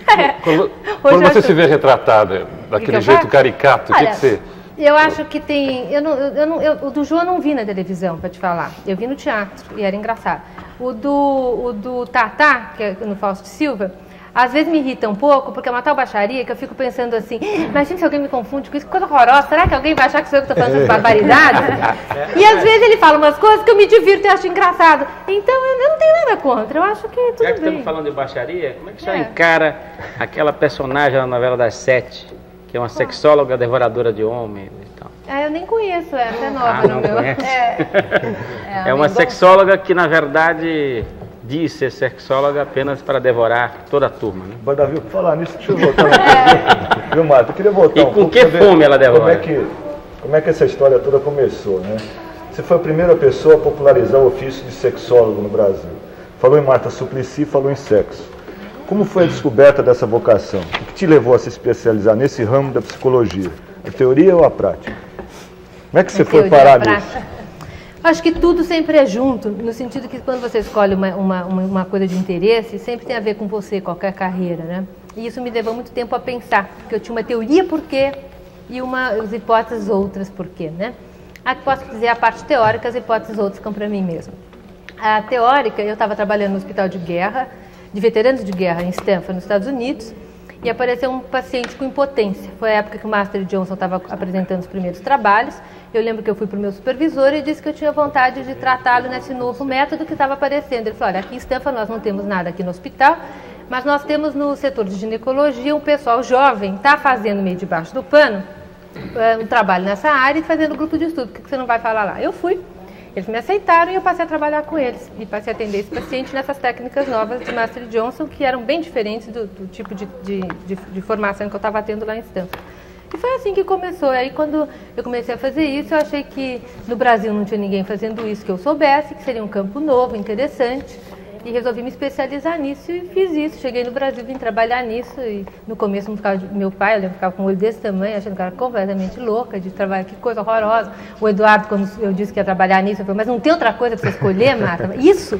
Quando você se vê retratada daquele jeito caricato, o que você... Eu acho que tem... o do Jô eu não vi na televisão, para te falar. Eu vi no teatro e era engraçado. O do Tatá, que é no Fausto Silva, às vezes me irrita um pouco, porque é uma tal baixaria que eu fico pensando assim, imagina se alguém me confunde com isso, que coisa horrorosa, será que alguém vai achar que sou eu que estou falando de barbaridade? E às vezes ele fala umas coisas que eu me divirto e acho engraçado. Então eu não tenho nada contra, eu acho que tudo bem. Já que estamos falando de baixaria, como é que você encara aquela personagem na novela das 7, que é uma sexóloga devoradora de homens e tal? Eu nem conheço essa, é nova no meu. É uma sexóloga que, na verdade, diz ser sexóloga apenas para devorar toda a turma, né? Davi, por falar nisso, deixa eu voltar na pergunta. Viu, Marta? Eu queria voltar um pouco. E com que fome ela devora? Como é que essa história toda começou, né? Você foi a primeira pessoa a popularizar o ofício de sexólogo no Brasil. Falou em Marta Suplicy, falou em sexo. Como foi a descoberta dessa vocação? O que te levou a se especializar nesse ramo da psicologia? A teoria ou a prática? Como é que você foi parar nisso? Acho que tudo sempre é junto, no sentido que quando você escolhe uma coisa de interesse, sempre tem a ver com você, qualquer carreira, né? E isso me levou muito tempo a pensar, porque eu tinha uma teoria por quê e as hipóteses outras por quê, né? Aqui posso dizer a parte teórica, as hipóteses outras ficam para mim mesma. A teórica, eu estava trabalhando no hospital de guerra, de veteranos de guerra em Stanford, nos Estados Unidos, e apareceu um paciente com impotência. Foi a época que o Master Johnson estava apresentando os primeiros trabalhos. Eu lembro que eu fui para o meu supervisor e disse que eu tinha vontade de tratá-lo nesse novo método que estava aparecendo. Ele falou, olha, aqui em Stanford nós não temos nada aqui no hospital, mas nós temos no setor de ginecologia um pessoal jovem, está fazendo meio debaixo do pano, um trabalho nessa área e fazendo grupo de estudo. Por que você não vai falar lá? Eu fui. Eles me aceitaram e eu passei a trabalhar com eles. E passei a atender esse paciente nessas técnicas novas de Master Johnson, que eram bem diferentes do tipo de formação que eu estava tendo lá em Stanford. E foi assim que começou. Aí quando eu comecei a fazer isso, eu achei que no Brasil não tinha ninguém fazendo isso que eu soubesse, que seria um campo novo, interessante. E resolvi me especializar nisso e fiz isso. Cheguei no Brasil, vim trabalhar nisso. E no começo, meu pai, eu lembro que ficava com um olho desse tamanho, achando que eu era completamente louca de trabalhar, que coisa horrorosa. O Eduardo, quando eu disse que ia trabalhar nisso, eu falei, mas não tem outra coisa para você escolher, Marta? Isso!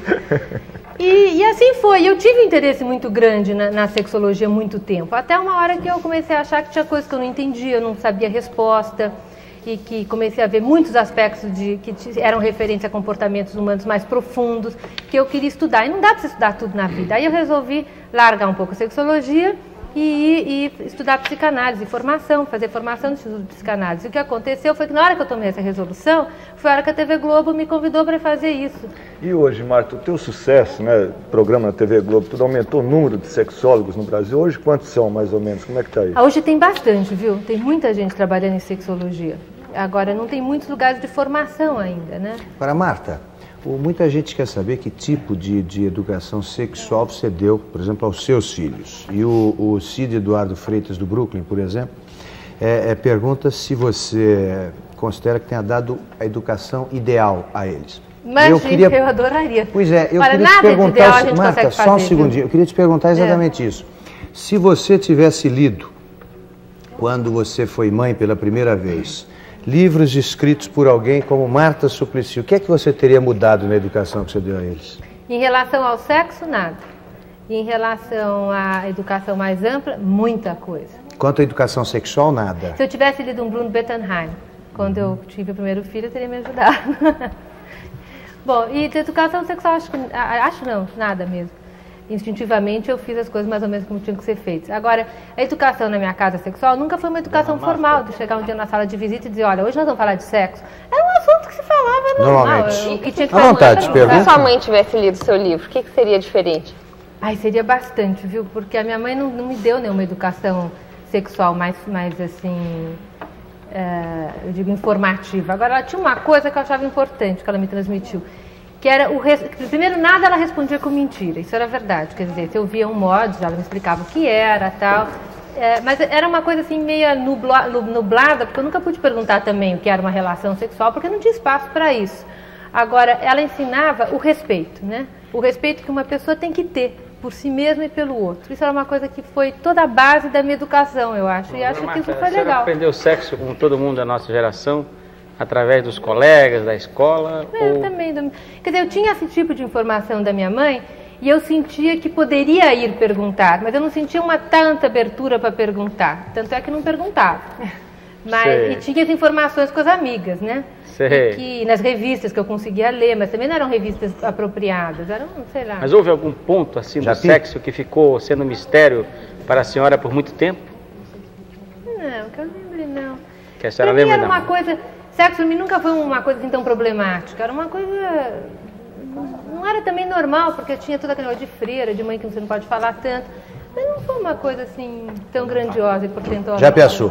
E assim foi. Eu tive um interesse muito grande na sexologia há muito tempo. Até uma hora que eu comecei a achar que tinha coisas que eu não entendia, eu não sabia a resposta. E que comecei a ver muitos aspectos que eram referentes a comportamentos humanos mais profundos, que eu queria estudar. E não dá para você estudar tudo na vida. Aí eu resolvi largar um pouco a sexologia e estudar psicanálise, fazer formação no Instituto de Psicanálise. E o que aconteceu foi que na hora que eu tomei essa resolução, foi a hora que a TV Globo me convidou para fazer isso. E hoje, Marta, o teu sucesso, né, programa na TV Globo, tudo aumentou o número de sexólogos no Brasil. Hoje quantos são, mais ou menos? Como é que está isso? Hoje tem bastante, viu? Tem muita gente trabalhando em sexologia. Agora, não tem muitos lugares de formação ainda, né? Agora, Marta, muita gente quer saber que tipo de educação sexual você deu, por exemplo, aos seus filhos. E o Cid Eduardo Freitas, do Brooklyn, por exemplo, pergunta se você considera que tenha dado a educação ideal a eles. Imagina, eu adoraria. Pois é, eu queria te perguntar, Marta, só um segundinho, eu queria te perguntar exatamente isso. Se você tivesse lido, quando você foi mãe pela primeira vez, livros escritos por alguém como Marta Suplicy, o que é que você teria mudado na educação que você deu a eles? Em relação ao sexo, nada. Em relação à educação mais ampla, muita coisa. Quanto à educação sexual, nada. Se eu tivesse lido um Bruno Bettelheim, quando eu tive o primeiro filho, teria me ajudado. Bom, e de educação sexual, acho não, nada mesmo. Instintivamente eu fiz as coisas mais ou menos como tinham que ser feitas. Agora, a educação na minha casa sexual nunca foi uma educação formal, de chegar um dia na sala de visita e dizer, olha, hoje nós vamos falar de sexo. Era um assunto que se falava normal. O que tinha que falar. À vontade, pergunta. Se a sua mãe tivesse lido o seu livro, o que seria diferente? Ai, seria bastante, viu? Porque a minha mãe não me deu nenhuma educação sexual mais assim, eu digo, informativa. Agora, ela tinha uma coisa que eu achava importante, que ela me transmitiu. Que era primeiro, nada ela respondia com mentira, isso era verdade, quer dizer, se eu via um mod, ela me explicava o que era, tal, mas era uma coisa assim meio nublada, porque eu nunca pude perguntar também o que era uma relação sexual, porque não tinha espaço para isso. Agora, ela ensinava o respeito, né? O respeito que uma pessoa tem que ter por si mesma e pelo outro. Isso era uma coisa que foi toda a base da minha educação, eu acho, e acho que isso foi legal. Você aprendeu sexo como todo mundo da nossa geração? Através dos colegas, da escola? Eu também. Quer dizer, eu tinha esse tipo de informação da minha mãe e eu sentia que poderia ir perguntar, mas eu não sentia uma tanta abertura para perguntar. Tanto é que não perguntava. E tinha as informações com as amigas, né? Que nas revistas que eu conseguia ler, mas também não eram revistas apropriadas, eram, sei lá. Mas houve algum ponto assim do sexo que ficou sendo mistério para a senhora por muito tempo? Não, que eu lembre, não. Que a senhora lembra, era uma coisa... Sexo para mim nunca foi uma coisa assim tão problemática, era uma coisa... Não era também normal, porque tinha toda aquela de freira, de mãe que você não pode falar tanto, mas não foi uma coisa assim tão grandiosa e portentosa. Já pensou?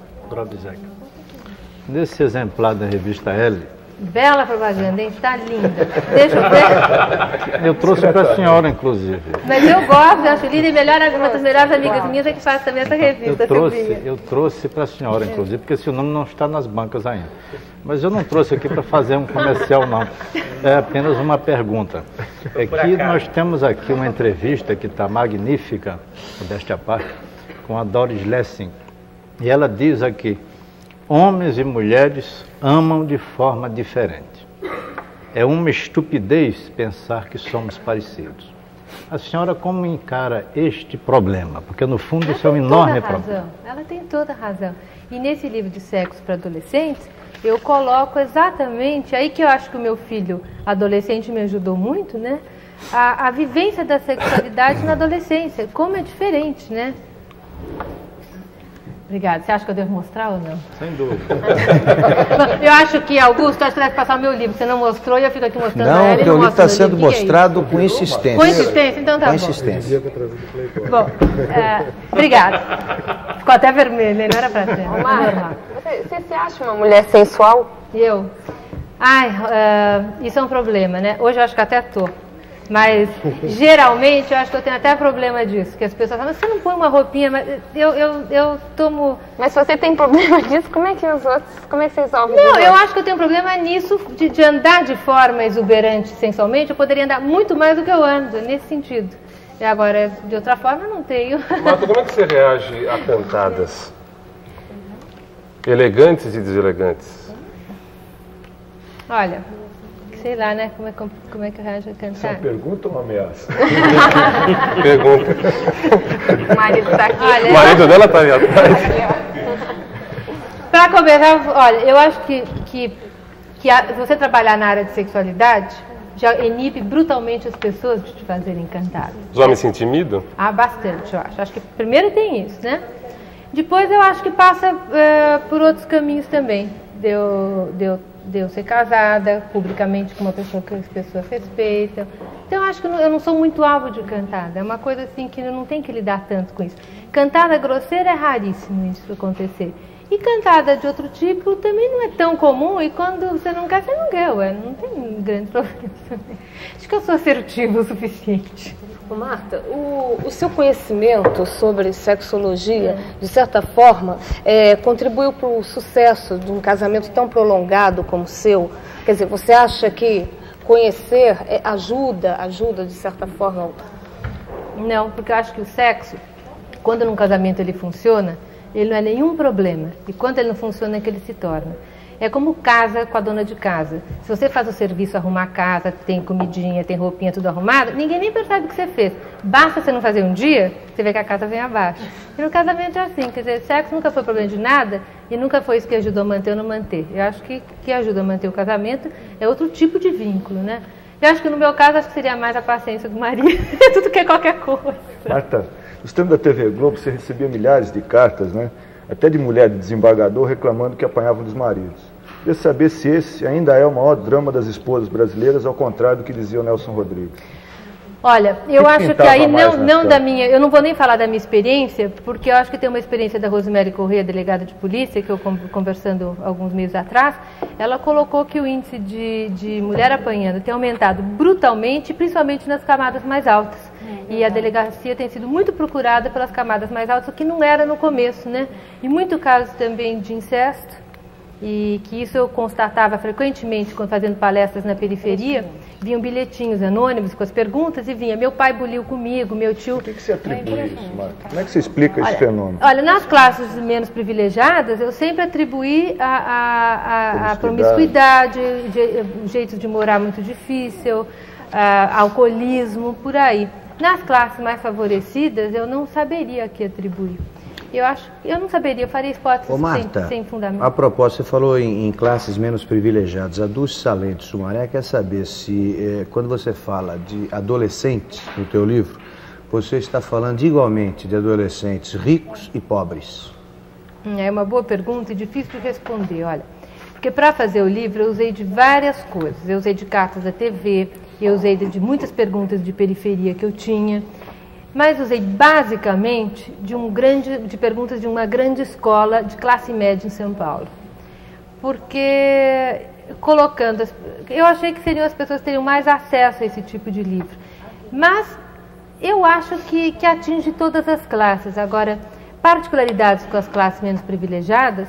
Nesse exemplar da revista L... Bela propaganda, hein? Está linda. Deixa eu ver. Eu trouxe para a senhora, inclusive. Mas eu gosto, acho linda e uma das melhores amigas minhas é que faz também essa revista. Eu trouxe para a senhora, inclusive, porque esse nome não está nas bancas ainda. Mas eu não trouxe aqui para fazer um comercial, não. É apenas uma pergunta. É que nós temos aqui uma entrevista que está magnífica, desta parte, com a Doris Lessing. E ela diz aqui: homens e mulheres amam de forma diferente. É uma estupidez pensar que somos parecidos. A senhora como encara este problema? Porque no fundo isso é um enorme problema. Ela tem toda a razão. E nesse livro de sexo para adolescentes, eu coloco exatamente, aí que eu acho que o meu filho adolescente me ajudou muito, né? A vivência da sexualidade na adolescência, como é diferente, né? Obrigada. Você acha que eu devo mostrar ou não? Sem dúvida. Eu acho que, Augusto, acho que deve passar o meu livro. Você não mostrou e eu fico aqui mostrando não, ela. Não, o livro está sendo mostrado com insistência. Com insistência? Então tá bom. Com insistência. Bom, obrigada. Ficou até vermelho, não era pra ser. Você se acha uma mulher sensual? Eu? Isso é um problema, né? Hoje eu acho que até tô. Mas, geralmente, eu acho que eu tenho até problema disso. Que as pessoas falam, você não põe uma roupinha, mas eu tomo... Mas se você tem problema disso, como é que os outros... Como é que você resolve? Não, eu acho que eu tenho problema nisso, de andar de forma exuberante sensualmente. Eu poderia andar muito mais do que eu ando, nesse sentido. E agora, de outra forma, eu não tenho. Marta, como é que você reage a cantadas? Elegantes e deselegantes? Olha... Sei lá, né? Como é que eu reajo a cantar? Isso é uma pergunta ou uma ameaça? Pergunta. O marido está aqui. Olha, o marido dela está ali atrás. Para começar, olha, eu acho que você trabalhar na área de sexualidade já inibe brutalmente as pessoas de te fazerem cantar. Os homens se intimidam? Bastante, eu acho. Acho que primeiro tem isso, né? Depois eu acho que passa por outros caminhos também. De eu ser casada publicamente com uma pessoa que as pessoas respeitam. Então eu acho que eu não sou muito alvo de cantada. É uma coisa assim que eu não tenho que lidar tanto com isso. Cantada grosseira é raríssimo isso acontecer. E cantada de outro tipo também não é tão comum. E quando você não quer, você não quer. Não tem grande problema também. Acho que eu sou assertiva o suficiente. Marta, o seu conhecimento sobre sexologia, de certa forma, contribuiu para o sucesso de um casamento tão prolongado como o seu? Quer dizer, você acha que conhecer ajuda de certa forma? Não, porque eu acho que o sexo, quando num casamento ele funciona, ele não é nenhum problema. E quando ele não funciona é que ele se torna. É como casa com a dona de casa. Se você faz o serviço, arrumar a casa, tem comidinha, tem roupinha, tudo arrumado, ninguém nem percebe o que você fez. Basta você não fazer um dia, você vê que a casa vem abaixo. E no casamento é assim, quer dizer, sexo nunca foi problema de nada e nunca foi isso que ajudou a manter ou não manter. Eu acho que ajuda a manter o casamento é outro tipo de vínculo, né? Eu acho que no meu caso, acho que seria mais a paciência do marido do que qualquer coisa. Marta, nos tempos da TV Globo, você recebia milhares de cartas, né? Até de mulher de desembargador reclamando que apanhavam dos maridos. Queria saber se esse ainda é o maior drama das esposas brasileiras, ao contrário do que dizia o Nelson Rodrigues. Olha, eu acho que aí não da minha, eu não vou nem falar da minha experiência, porque eu acho que tem uma experiência da Rosemary Corrêa, delegada de polícia, que eu conversando alguns meses atrás, ela colocou que o índice de mulher apanhando tem aumentado brutalmente, principalmente nas camadas mais altas. E a delegacia tem sido muito procurada pelas camadas mais altas, o que não era no começo, né? E muito caso também de incesto, e que isso eu constatava frequentemente quando fazendo palestras na periferia, vinham bilhetinhos anônimos com as perguntas e vinha, meu pai buliu comigo, meu tio... Por que você atribui isso, Marta? Como é que você explica esse fenômeno? Olha, nas classes menos privilegiadas, eu sempre atribuí a promiscuidade, jeitos de morar muito difícil, alcoolismo, por aí. Nas classes mais favorecidas, eu não saberia a que atribuir. Eu não saberia, eu faria hipóteses sem fundamento. A propósito, você falou em classes menos privilegiadas. A Dulce Salente Sumaré quer saber se, quando você fala de adolescentes no teu livro, você está falando igualmente de adolescentes ricos e pobres. É uma boa pergunta e difícil de responder, olha. Porque para fazer o livro eu usei de várias coisas. Eu usei de cartas da TV, eu usei de muitas perguntas de periferia que eu tinha. Mas usei basicamente de perguntas de uma grande escola de classe média em São Paulo. Porque eu achei que seriam as pessoas que teriam mais acesso a esse tipo de livro. Mas eu acho que atinge todas as classes. Agora, particularidades com as classes menos privilegiadas,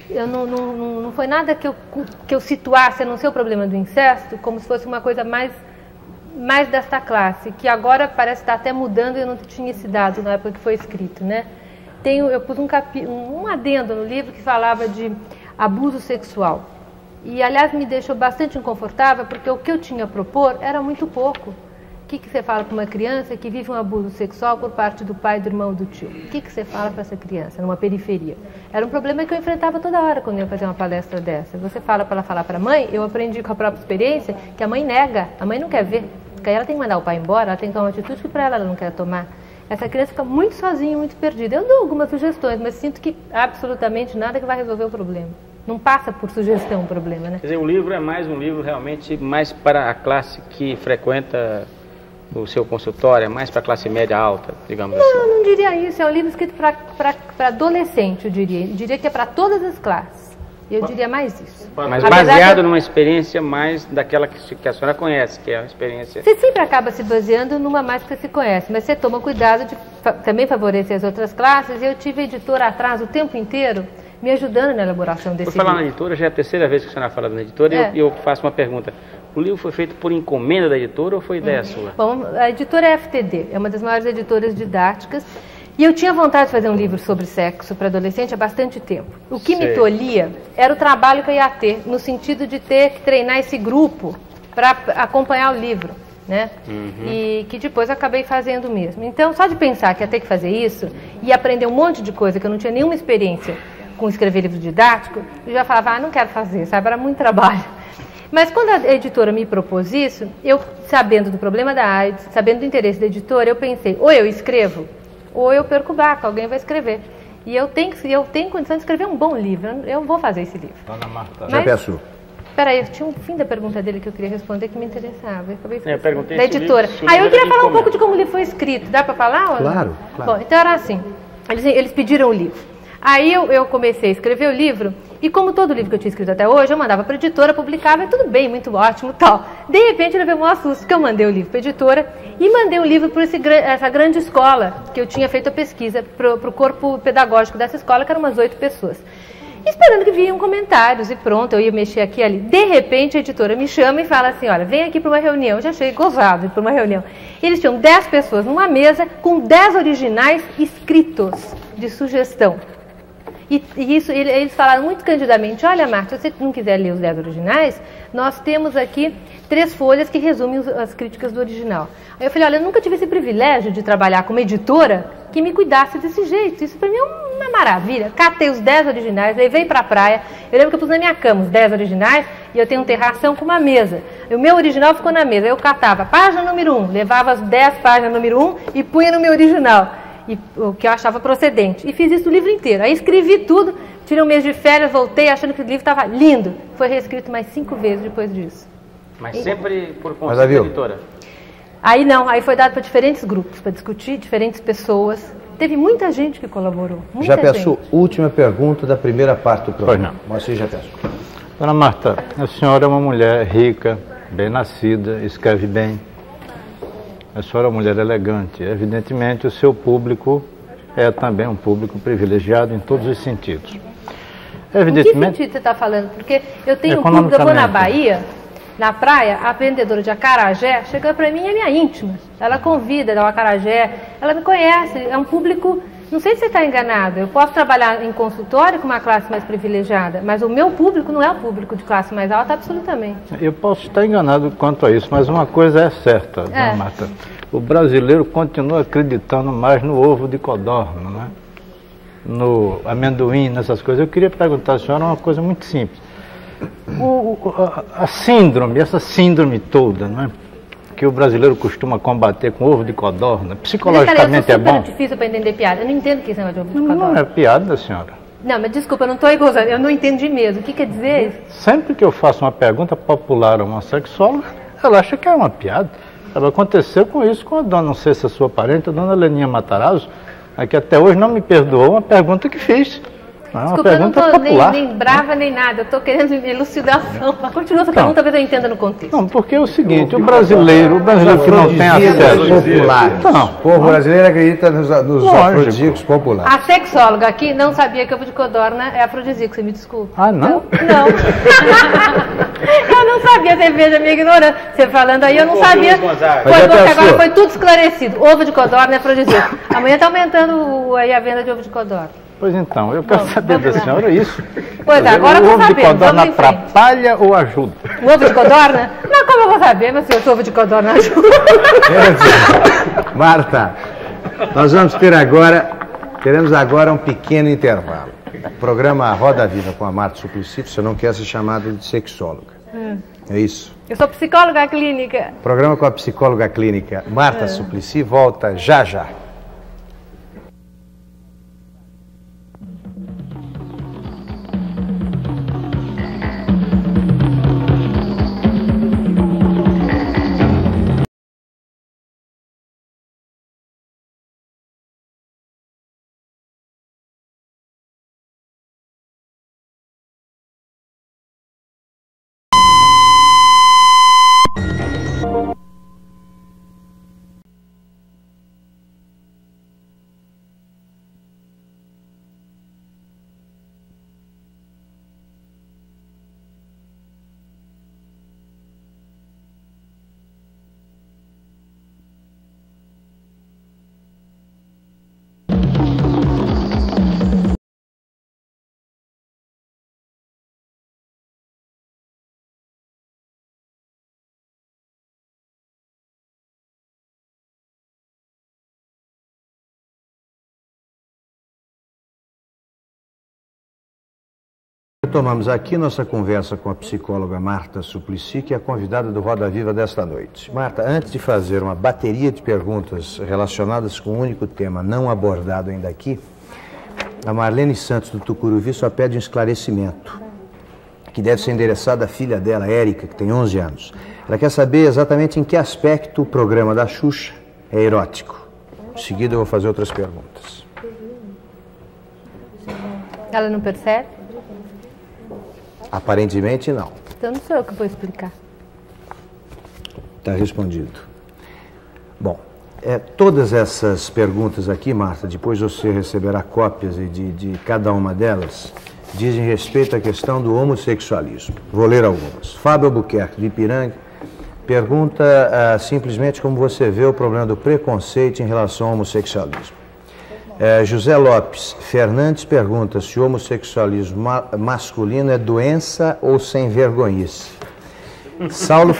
não foi nada que eu situasse, a não ser o problema do incesto, como se fosse uma coisa mais desta classe, que agora parece estar até mudando e eu não tinha esse dado na época que foi escrito, né? Eu pus um adendo no livro que falava de abuso sexual. E, aliás, me deixou bastante inconfortável, porque o que eu tinha a propor era muito pouco. O que você fala para uma criança que vive um abuso sexual por parte do pai, do irmão, do tio? O que você fala para essa criança, numa periferia? Era um problema que eu enfrentava toda hora quando eu ia fazer uma palestra dessa. Você fala para ela falar para a mãe, eu aprendi com a própria experiência que a mãe nega, a mãe não quer ver. Porque aí ela tem que mandar o pai embora, ela tem que tomar uma atitude que para ela não quer tomar. Essa criança fica muito sozinha, muito perdida. Eu dou algumas sugestões, mas sinto que absolutamente nada que vai resolver o problema. Não passa por sugestão o problema, né? Quer dizer, o livro é mais um livro realmente mais para a classe que frequenta o seu consultório, é mais para a classe média alta, digamos assim? Não, não diria isso. É um livro escrito para adolescente, eu diria. Eu diria que é para todas as classes. Eu diria mais isso. Mas baseado numa experiência mais daquela que a senhora conhece, que é a experiência... Você sempre acaba se baseando numa mais que você conhece, mas você toma cuidado de também favorecer as outras classes. Eu tive editora atrás o tempo inteiro, me ajudando na elaboração desse livro. Por falar na editora, já é a terceira vez que a senhora fala na editora, e eu faço uma pergunta. O livro foi feito por encomenda da editora ou foi ideia sua? Bom, a editora é a FTD, é uma das maiores editoras didáticas. E eu tinha vontade de fazer um livro sobre sexo para adolescente há bastante tempo. O que me tolhia era o trabalho que eu ia ter, no sentido de ter que treinar esse grupo para acompanhar o livro, né? E que depois eu acabei fazendo mesmo. Então, só de pensar que ia ter que fazer isso e aprender um monte de coisa que eu não tinha nenhuma experiência com escrever livro didático, eu já falava, não quero fazer, sabe? Era muito trabalho. Mas quando a editora me propôs isso, eu, sabendo do problema da AIDS, sabendo do interesse da editora, eu pensei, ou eu escrevo, ou eu perco o barco, alguém vai escrever. E eu tenho condição de escrever um bom livro, eu vou fazer esse livro. Dona Marta. Já peço. Peraí, tinha um fim da pergunta dele que eu queria responder que me interessava. Eu perguntei da editora. Eu queria falar um pouco de como o livro foi escrito. Dá para falar? Claro, claro. Bom, então era assim, eles pediram o livro. Aí eu comecei a escrever o livro, e como todo livro que eu tinha escrito até hoje, eu mandava para a editora, publicava, e tudo bem, muito ótimo, tal. De repente, ele veio um assusto, que eu mandei o livro para a editora, e mandei o livro para essa grande escola, que eu tinha feito a pesquisa, para o corpo pedagógico dessa escola, que eram umas 8 pessoas. Esperando que vinham comentários, e pronto, eu ia mexer aqui e ali. De repente, a editora me chama e fala assim, olha, vem aqui para uma reunião. Eu já achei gozado para uma reunião. Eles tinham 10 pessoas numa mesa, com 10 originais escritos de sugestão. E isso, eles falaram muito candidamente, olha, Marta, se você não quiser ler os 10 originais, nós temos aqui 3 folhas que resumem as críticas do original. Aí eu falei, olha, eu nunca tive esse privilégio de trabalhar com uma editora que me cuidasse desse jeito. Isso para mim é uma maravilha. Catei os 10 originais, levei para a praia. Eu lembro que eu pus na minha cama os 10 originais e eu tenho um terração com uma mesa. O meu original ficou na mesa. Eu catava página número 1, levava as 10 páginas número 1 e punha no meu original. E o que eu achava procedente. E fiz isso o livro inteiro. Aí escrevi tudo, tirei um mês de férias, voltei achando que o livro estava lindo. Foi reescrito mais 5 vezes depois disso. Mas sempre por conta da editora? Aí não, aí foi dado para diferentes grupos, para discutir, diferentes pessoas. Teve muita gente que colaborou. Já peço última pergunta da primeira parte do programa. Mas já peço. Dona Marta, a senhora é uma mulher rica, bem nascida, escreve bem. A senhora é uma mulher elegante. Evidentemente, o seu público é também um público privilegiado em todos os sentidos. Evidentemente, em que sentido você está falando? Porque eu tenho um público, eu vou na Bahia, na praia, a vendedora de acarajé chega para mim, é minha íntima. Ela convida, dá um acarajé, ela me conhece, é um público... Não sei se você está enganado, eu posso trabalhar em consultório com uma classe mais privilegiada, mas o meu público não é o público de classe mais alta, absolutamente. Eu posso estar enganado quanto a isso, mas uma coisa é certa, Dona Marta. O brasileiro continua acreditando mais no ovo de codorna, né? No amendoim, nessas coisas. Eu queria perguntar à senhora uma coisa muito simples. A síndrome, essa síndrome toda, não é? Que o brasileiro costuma combater com ovo de codorna, psicologicamente é bom? É difícil para entender piada. Eu não entendo o que é esse de ovo de codorna. Não é piada, senhora. Não, mas desculpa, eu não estou gozando. Eu não entendi mesmo. O que quer dizer isso? Sempre que eu faço uma pergunta popular a uma sexóloga, ela acha que é uma piada. Ela aconteceu com isso com a dona, não sei se é sua parente, a dona Leninha Matarazzo, que até hoje não me perdoou uma pergunta que fiz. Desculpa, eu não estou nem brava nem nada, eu estou querendo elucidação. Mas continua essa pergunta, talvez eu entenda no contexto. Não, porque é o seguinte, o brasileiro que não tem acesso... O povo brasileiro acredita nos afrodisíacos populares. A sexóloga aqui não sabia que ovo de codorna é afrodisíaco, você me desculpa. Ah, não? Não. Eu não sabia, você veja a minha ignorância. Você falando aí, eu não sabia. Agora foi tudo esclarecido. Ovo de codorna é afrodisíaco. Amanhã está aumentando aí a venda de ovo de codorna. Pois então, eu quero saber da senhora isso. Pois agora eu vou saber. O ovo de codorna atrapalha ou ajuda? O ovo de codorna? Não, como eu vou saber, meu senhor, se o ovo de codorna ajuda? Marta, nós vamos teremos agora um pequeno intervalo. O programa Roda Viva com a Marta Suplicy, você não quer ser chamada de sexóloga. É isso? Eu sou psicóloga clínica. Programa com a psicóloga clínica Marta Suplicy volta já já. Retomamos aqui nossa conversa com a psicóloga Marta Suplicy, que é a convidada do Roda Viva desta noite. Marta, antes de fazer uma bateria de perguntas relacionadas com o único tema não abordado ainda aqui, a Marlene Santos do Tucuruvi só pede um esclarecimento, que deve ser endereçado à filha dela, Érica, que tem 11 anos. Ela quer saber exatamente em que aspecto o programa da Xuxa é erótico. Em seguida eu vou fazer outras perguntas. Ela não percebe? Aparentemente não. Então não sou eu que vou explicar. Está respondido. Bom, todas essas perguntas aqui, Marta, depois você receberá cópias de cada uma delas, dizem respeito à questão do homossexualismo. Vou ler algumas. Fábio Albuquerque, de Ipiranga, pergunta simplesmente como você vê o problema do preconceito em relação ao homossexualismo. José Lopes Fernandes pergunta se o homossexualismo masculino é doença ou sem vergonhice. Saulo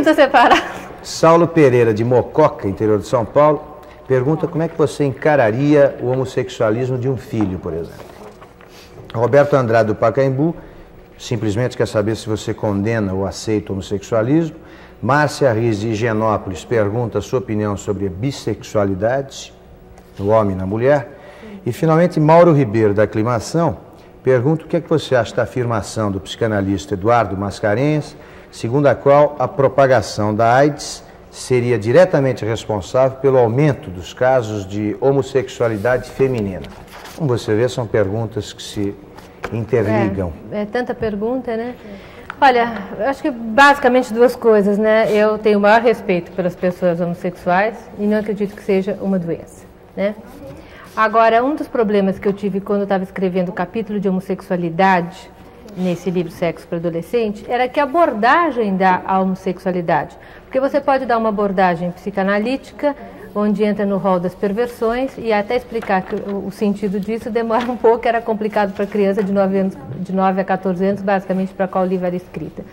Pereira, de Mococa, interior de São Paulo, pergunta como é que você encararia o homossexualismo de um filho, por exemplo. Roberto Andrade, do Pacaembu, simplesmente quer saber se você condena ou aceita o homossexualismo. Márcia Riz, de Higienópolis, pergunta a sua opinião sobre a bissexualidade, no homem e na mulher. E, finalmente, Mauro Ribeiro, da Aclimação, pergunta o que é que você acha da afirmação do psicanalista Eduardo Mascarenhas, segundo a qual a propagação da AIDS seria diretamente responsável pelo aumento dos casos de homossexualidade feminina. Como você vê, são perguntas que se interligam. É tanta pergunta, né? Olha, eu acho que basicamente duas coisas, né? Eu tenho o maior respeito pelas pessoas homossexuais e não acredito que seja uma doença, né? Agora, um dos problemas que eu tive quando eu estava escrevendo o capítulo de homossexualidade nesse livro Sexo para Adolescente era que abordagem da homossexualidade. Porque você pode dar uma abordagem psicanalítica, onde entra no rol das perversões, e até explicar que o sentido disso demora um pouco, era complicado para criança de 9 a 14 anos, basicamente para qual o livro era escrita.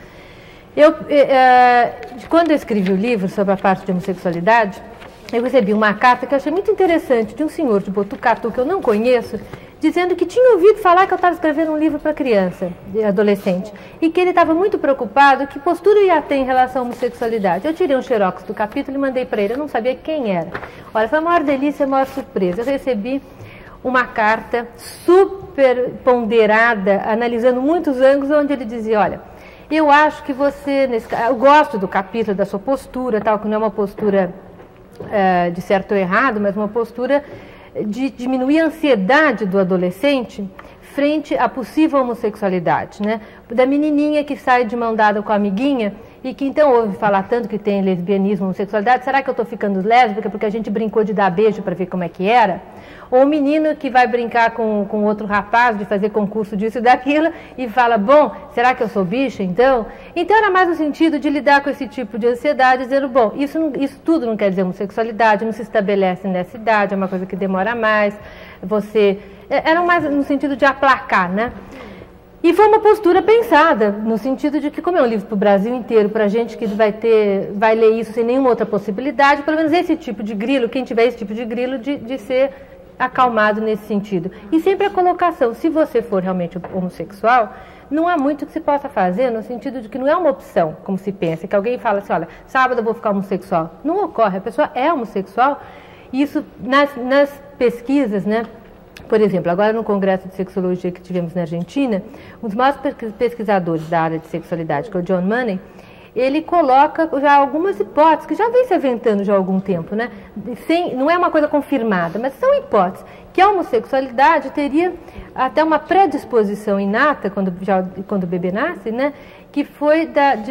Quando eu escrevi o livro sobre a parte de homossexualidade, eu recebi uma carta que eu achei muito interessante, de um senhor de Botucatu, que eu não conheço, dizendo que tinha ouvido falar que eu estava escrevendo um livro para criança, adolescente, e que ele estava muito preocupado que postura eu ia ter em relação à homossexualidade. Eu tirei um xerox do capítulo e mandei para ele, eu não sabia quem era. Olha, foi a maior delícia, a maior surpresa. Eu recebi uma carta super ponderada, analisando muitos ângulos, onde ele dizia, olha, eu acho que você, eu gosto do capítulo, da sua postura, tal, que não é uma postura de certo ou errado, mas uma postura de diminuir a ansiedade do adolescente frente à possível homossexualidade, né? Da menininha que sai de mão dada com a amiguinha e que então ouve falar tanto que tem lesbianismo, homossexualidade, será que eu estou ficando lésbica porque a gente brincou de dar beijo para ver como é que era? Ou o menino que vai brincar com outro rapaz, de fazer concurso disso e daquilo, e fala, bom, será que eu sou bicha então? Então era mais no sentido de lidar com esse tipo de ansiedade, dizendo, bom, isso tudo não quer dizer homossexualidade, não se estabelece nessa idade, é uma coisa que demora mais, você eram mais no sentido de aplacar, né? E foi uma postura pensada, no sentido de que, como é um livro para o Brasil inteiro, para gente que vai ler isso sem nenhuma outra possibilidade, pelo menos esse tipo de grilo, quem tiver esse tipo de grilo, de ser acalmado nesse sentido. E sempre a colocação, se você for realmente homossexual, não há muito que se possa fazer, no sentido de que não é uma opção, como se pensa, que alguém fala assim, olha, sábado eu vou ficar homossexual. Não ocorre, a pessoa é homossexual, e isso nas pesquisas, né? Por exemplo, agora no Congresso de Sexologia que tivemos na Argentina, um dos maiores pesquisadores da área de sexualidade, que é o John Money, ele coloca já algumas hipóteses, que já vem se aventando já há algum tempo, né? Não é uma coisa confirmada, mas são hipóteses, que a homossexualidade teria até uma predisposição inata, quando o bebê nasce, né? Que foi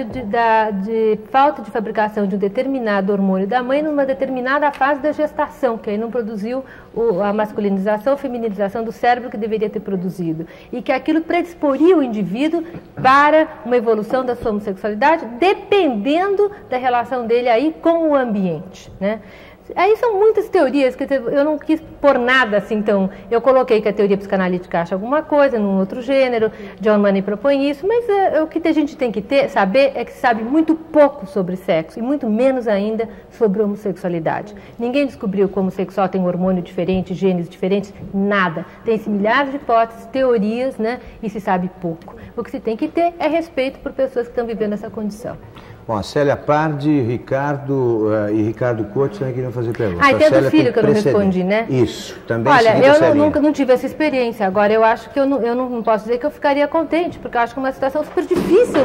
de falta de fabricação de um determinado hormônio da mãe numa determinada fase da gestação, que aí não produziu a masculinização ou feminização do cérebro que deveria ter produzido. E que aquilo predisporia o indivíduo para uma evolução da sua homossexualidade, dependendo da relação dele aí com o ambiente, né? Aí são muitas teorias, que eu não quis pôr nada assim, então eu coloquei que a teoria psicanalítica acha alguma coisa, num outro gênero, John Money propõe isso, mas o que a gente tem que saber é que se sabe muito pouco sobre sexo, e muito menos ainda sobre homossexualidade. Ninguém descobriu que o homossexual tem um hormônio diferente, genes diferentes, nada. Tem-se milhares de hipóteses, teorias, né, e se sabe pouco. O que se tem que ter é respeito por pessoas que estão vivendo essa condição. Bom, a Célia Pardi, Ricardo e Ricardo Couto também queriam fazer perguntas. Ah, e tem do filho que eu não respondi, né? Isso, também. Olha, eu nunca não tive essa experiência. Agora, eu acho que eu não posso dizer que eu ficaria contente, porque eu acho que é uma situação super difícil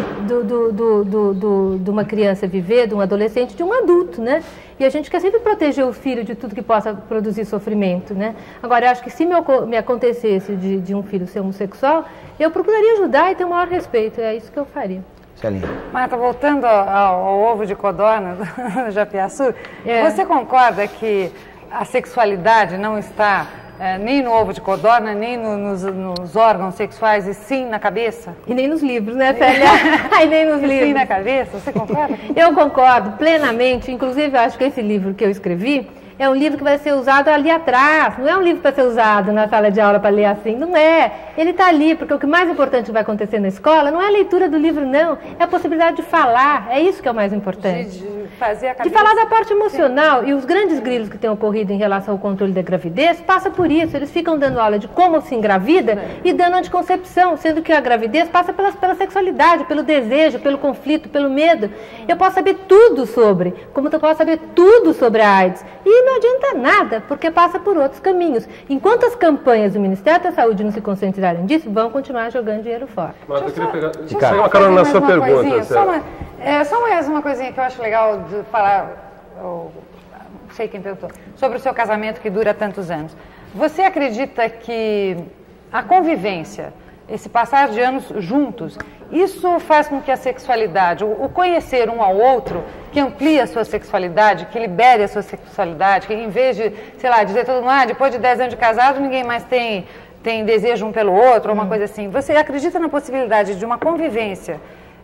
de uma criança viver, de um adolescente, de um adulto, né? E a gente quer sempre proteger o filho de tudo que possa produzir sofrimento, né? Agora, eu acho que se me acontecesse de um filho ser homossexual, eu procuraria ajudar e ter o maior respeito. É isso que eu faria. Marta, voltando ao ovo de codorna do Japiaçu, você concorda que a sexualidade não está nem no ovo de codorna, nem nos órgãos sexuais, e sim na cabeça? E nem nos livros, né, Célia? E nem nos livros. Sim na cabeça, você concorda? Eu concordo plenamente, inclusive eu acho que esse livro que eu escrevi é um livro que vai ser usado ali atrás, não é um livro para ser usado na sala de aula para ler assim, não é. Ele está ali, porque o que mais importante que vai acontecer na escola não é a leitura do livro, não, é a possibilidade de falar, é isso que é o mais importante. De falar da parte emocional. Sim. E os grandes grilos que têm ocorrido em relação ao controle da gravidez, passa por isso, eles ficam dando aula de como se engravida e dando anticoncepção, sendo que a gravidez passa pela sexualidade, pelo desejo, pelo conflito, pelo medo. Eu posso saber tudo sobre, como eu posso saber tudo sobre a AIDS, e não adianta nada, porque passa por outros caminhos. Enquanto as campanhas do Ministério da Saúde não se conscientizarem disso, vão continuar jogando dinheiro fora. Mas eu queria pegar uma carona na sua pergunta. Só mais uma coisinha que eu acho legal de falar, não sei quem perguntou, sobre o seu casamento que dura tantos anos. Você acredita que a convivência, esse passar de anos juntos, isso faz com que a sexualidade, o conhecer um ao outro, que amplie a sua sexualidade, que libere a sua sexualidade, que em vez de, sei lá, dizer todo mundo, depois de 10 anos de casado, ninguém mais tem desejo um pelo outro, ou uma coisa assim. Você acredita na possibilidade de uma convivência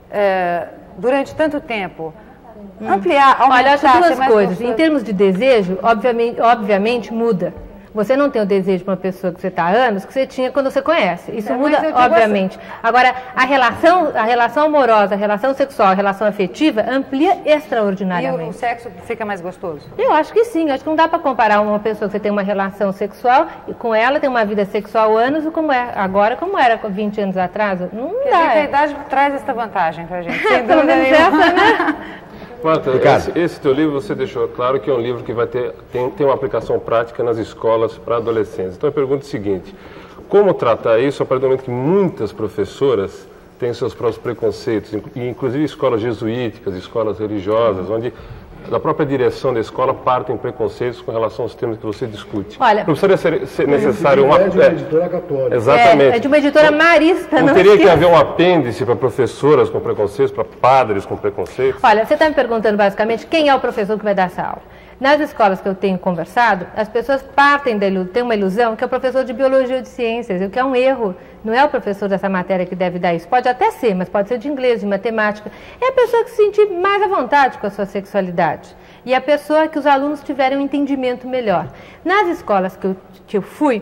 durante tanto tempo, ampliar, aumentar? Olha, acho duas coisas. Em termos de desejo, obviamente muda. Você não tem o desejo para uma pessoa que você está há anos que você tinha quando você conhece. Isso muda, obviamente. Agora, a relação amorosa, a relação sexual, a relação afetiva amplia extraordinariamente. E o sexo fica mais gostoso? Eu acho que sim. Acho que não dá para comparar uma pessoa que você tem uma relação sexual e com ela tem uma vida sexual há anos, como é agora, como era 20 anos atrás. Não dá. A idade traz essa vantagem para a gente. Pelo menos essa, né? Marta, esse teu livro você deixou claro que é um livro que vai tem uma aplicação prática nas escolas para adolescentes. Então eu pergunto o seguinte, como tratar isso a partir do momento que muitas professoras têm seus próprios preconceitos, inclusive escolas jesuíticas, escolas religiosas, onde da própria direção da escola partem preconceitos com relação aos temas que você discute. Olha, não precisaria ser necessário uma editora católica. Exatamente. É de uma editora marista. Não teria que haver um apêndice para professoras com preconceitos, para padres com preconceitos? Olha, você está me perguntando basicamente quem é o professor que vai dar essa aula. Nas escolas que eu tenho conversado, as pessoas têm uma ilusão que é o professor de biologia ou de ciências, o que é um erro. Não é o professor dessa matéria que deve dar isso. Pode até ser, mas pode ser de inglês, de matemática. É a pessoa que se sentir mais à vontade com a sua sexualidade. E a pessoa que os alunos tiverem um entendimento melhor. Nas escolas que eu fui,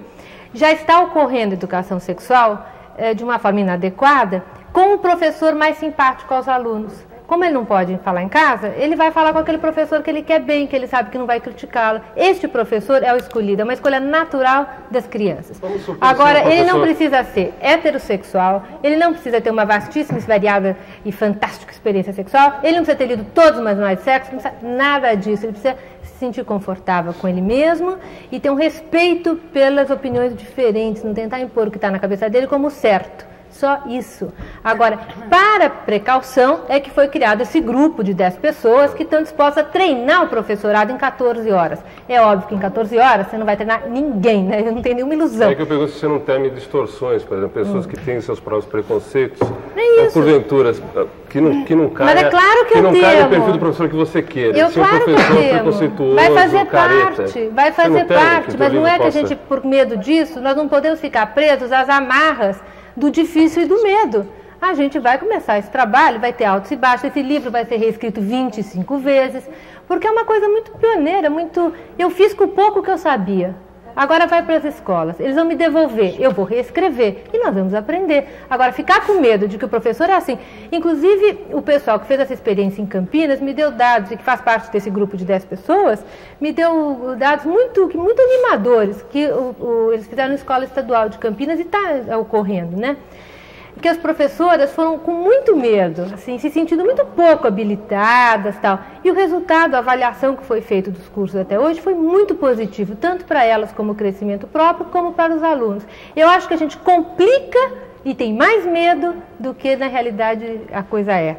Já está ocorrendo educação sexual de uma forma inadequada com um professor mais simpático aos alunos. Como ele não pode falar em casa, ele vai falar com aquele professor que ele quer bem, que ele sabe que não vai criticá-lo. Este professor é o escolhido, é uma escolha natural das crianças. Agora, ele não precisa ser heterossexual, ele não precisa ter uma vastíssima, variável e fantástica experiência sexual, ele não precisa ter lido todos os manuais de sexo, não precisa nada disso, ele precisa se sentir confortável com ele mesmo e ter um respeito pelas opiniões diferentes, não tentar impor o que está na cabeça dele como certo. Só isso. Agora, para precaução, é que foi criado esse grupo de 10 pessoas que estão dispostas a treinar o professorado em 14 horas. É óbvio que em 14 horas você não vai treinar ninguém, né? Não tem nenhuma ilusão. É que eu pergunto se você não teme distorções, por exemplo, pessoas que têm seus próprios preconceitos, porventura, que não caia, mas é claro que não caia no perfil do professor que você queira. Eu, se claro, um professor preconceituoso, vai fazer parte, mas não é que a gente, por medo disso, nós não podemos ficar presos às amarras do difícil e do medo. A gente vai começar esse trabalho, vai ter altos e baixos, esse livro vai ser reescrito 25 vezes, porque é uma coisa muito pioneira, eu fiz com o pouco que eu sabia. Agora vai para as escolas, eles vão me devolver, eu vou reescrever e nós vamos aprender. Agora, ficar com medo de que o professor é assim. Inclusive, o pessoal que fez essa experiência em Campinas me deu dados, e que faz parte desse grupo de 10 pessoas, me deu dados muito animadores, que eles fizeram na Escola Estadual de Campinas e está ocorrendo, né? Que as professoras foram com muito medo, assim, se sentindo muito pouco habilitadas, tal. E o resultado, a avaliação que foi feita dos cursos até hoje foi muito positivo, tanto para elas como crescimento próprio, como para os alunos. Eu acho que a gente complica e tem mais medo do que na realidade a coisa é.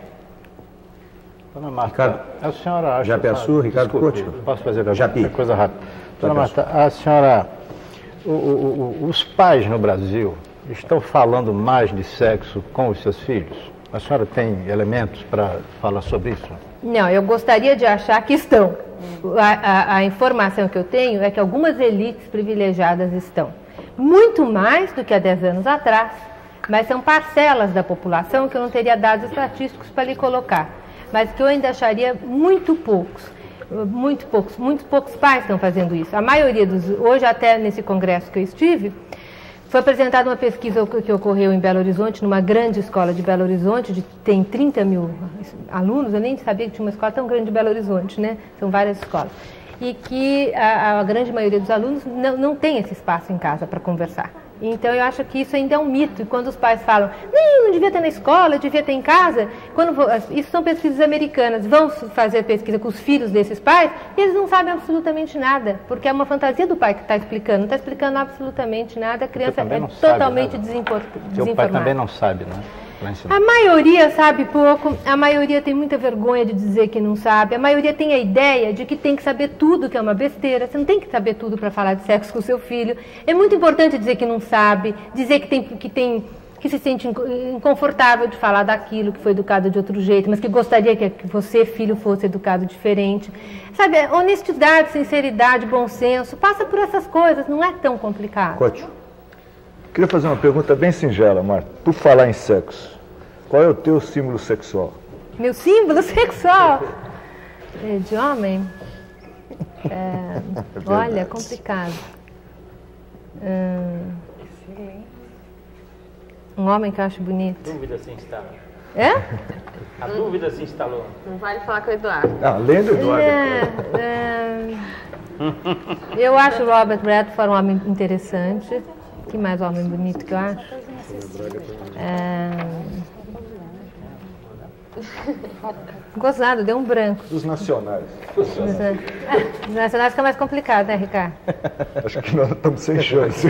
Dona Marta, a senhora acha... Já pensou, Ricardo Couto? Posso fazer uma coisa rápida? Dona Marta, a senhora... Os pais no Brasil estão falando mais de sexo com os seus filhos? A senhora tem elementos para falar sobre isso? Não, eu gostaria de achar que estão. A informação que eu tenho é que algumas elites privilegiadas estão. Muito mais do que há 10 anos atrás, mas são parcelas da população que eu não teria dados estatísticos para lhe colocar, mas que eu ainda acharia muito poucos. Muito poucos pais estão fazendo isso. A maioria hoje, até nesse congresso que eu estive, foi apresentada uma pesquisa que ocorreu em Belo Horizonte, numa grande escola de Belo Horizonte, tem 30 mil alunos, eu nem sabia que tinha uma escola tão grande de Belo Horizonte, né? São várias escolas. E que a grande maioria dos alunos não tem esse espaço em casa para conversar. Então eu acho que isso ainda é um mito. E quando os pais falam, não devia ter na escola, devia ter em casa, isso são pesquisas americanas, vão fazer pesquisa com os filhos desses pais e eles não sabem absolutamente nada, porque é uma fantasia do pai que está explicando, não está explicando absolutamente nada, a criança é totalmente desinformada. Seu pai também não sabe, né? A maioria sabe pouco, a maioria tem muita vergonha de dizer que não sabe, a maioria tem a ideia de que tem que saber tudo, que é uma besteira, você não tem que saber tudo para falar de sexo com o seu filho. É muito importante dizer que não sabe, dizer que se sente inconfortável de falar daquilo, que foi educado de outro jeito, mas que gostaria que você, filho, fosse educado diferente. Sabe, honestidade, sinceridade, bom senso, passa por essas coisas, não é tão complicado. Coach. Queria fazer uma pergunta bem singela, Marta. Por falar em sexo, qual é o teu símbolo sexual? Meu símbolo sexual? De homem? Olha, complicado. Um homem que eu acho bonito. A dúvida se instalou. É? A dúvida se instalou. Não vale falar com o Eduardo. Além do Eduardo. Eu acho o Robert Redford um homem interessante. Que mais homem bonito que eu acho? Gozado, deu um branco. Dos nacionais. Os nacionais fica mais complicado, né, Ricardo? Acho que nós estamos sem chance.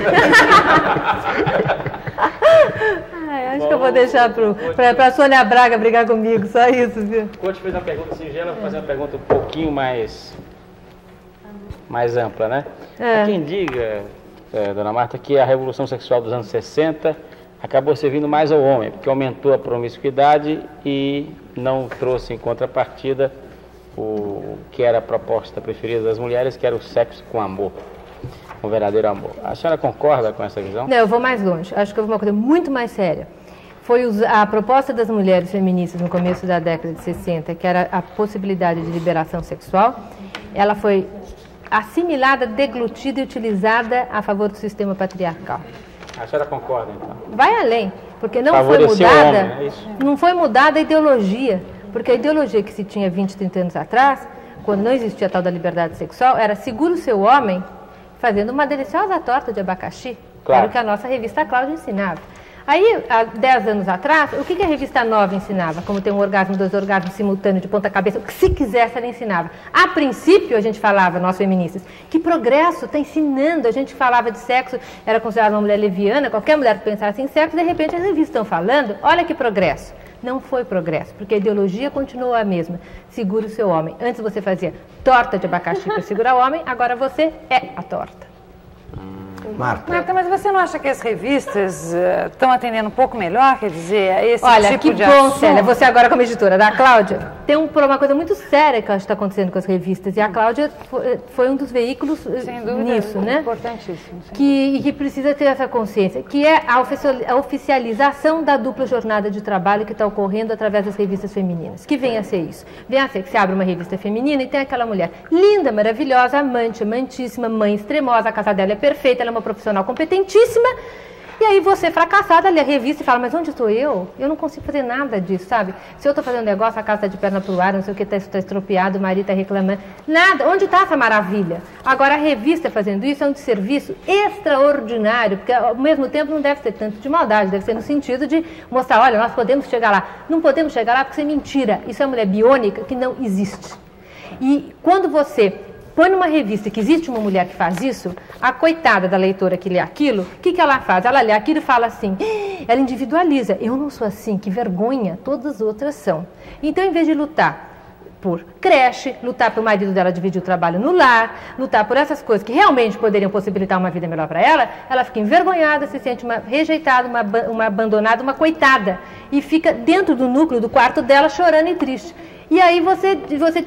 Acho que eu vou deixar para a Sônia Braga brigar comigo, só isso, viu? O Coach fez uma pergunta singela, vou fazer uma pergunta um pouquinho mais ampla, né? Há quem diga, Dona Marta, que a revolução sexual dos anos 60 acabou servindo mais ao homem, porque aumentou a promiscuidade e não trouxe em contrapartida o que era a proposta preferida das mulheres, que era o sexo com amor, um verdadeiro amor. A senhora concorda com essa visão? Não, eu vou mais longe. Acho que eu vou uma coisa muito mais séria. Foi a proposta das mulheres feministas no começo da década de 60, que era a possibilidade de liberação sexual. Ela foi assimilada, deglutida e utilizada a favor do sistema patriarcal. A senhora concorda, então? Vai além, porque não foi mudada, não foi mudada a ideologia, porque a ideologia que se tinha 20, 30 anos atrás, quando não existia a tal da liberdade sexual, era segura o seu homem fazendo uma deliciosa torta de abacaxi. Claro. Era o que a nossa revista Cláudia ensinava. Aí, há 10 anos atrás, o que a revista Nova ensinava? Como ter um orgasmo, 2 orgasmos simultâneos de ponta cabeça, o que se quisesse ela ensinava. A princípio, a gente falava, nós feministas, que progresso, está ensinando, a gente falava de sexo, era considerada uma mulher leviana, qualquer mulher que pensasse em sexo, de repente as revistas estão falando, olha que progresso. Não foi progresso, porque a ideologia continuou a mesma. Segura o seu homem. Antes você fazia torta de abacaxi para segurar o homem, agora você é a torta. Marta, mas você não acha que as revistas estão atendendo um pouco melhor, quer dizer, a esse Olha, tipo que de bom, assunto? Célia, você agora como editora da Cláudia, tem uma coisa muito séria que está acontecendo com as revistas, e a Cláudia foi um dos veículos nisso, né? Importantíssimo. Que precisa ter essa consciência, que é a oficialização da dupla jornada de trabalho que está ocorrendo através das revistas femininas. Que vem a ser isso? Vem a ser que você abre uma revista feminina e tem aquela mulher linda, maravilhosa, amante, amantíssima, mãe extremosa, a casa dela é perfeita, ela é uma profissional competentíssima, e aí você, fracassada, lê a revista e fala, mas onde estou eu? Eu não consigo fazer nada disso, sabe? Se eu estou fazendo negócio, a casa está de perna pro ar, não sei o que, está estropiado, o marido está reclamando, nada, onde está essa maravilha? Agora, a revista fazendo isso é um desserviço extraordinário, porque ao mesmo tempo não deve ser tanto de maldade, deve ser no sentido de mostrar, olha, nós podemos chegar lá. Não podemos chegar lá porque isso é mentira, isso é uma mulher biônica que não existe. E quando você põe numa revista que existe uma mulher que faz isso, a coitada da leitora que lê aquilo, o que ela faz? Ela lê aquilo e fala assim, ela individualiza, eu não sou assim, que vergonha, todas as outras são. Então, em vez de lutar por creche, lutar para o marido dela dividir o trabalho no lar, lutar por essas coisas que realmente poderiam possibilitar uma vida melhor para ela, ela fica envergonhada, se sente uma rejeitada, uma abandonada, uma coitada, e fica dentro do núcleo do quarto dela chorando e triste. E aí você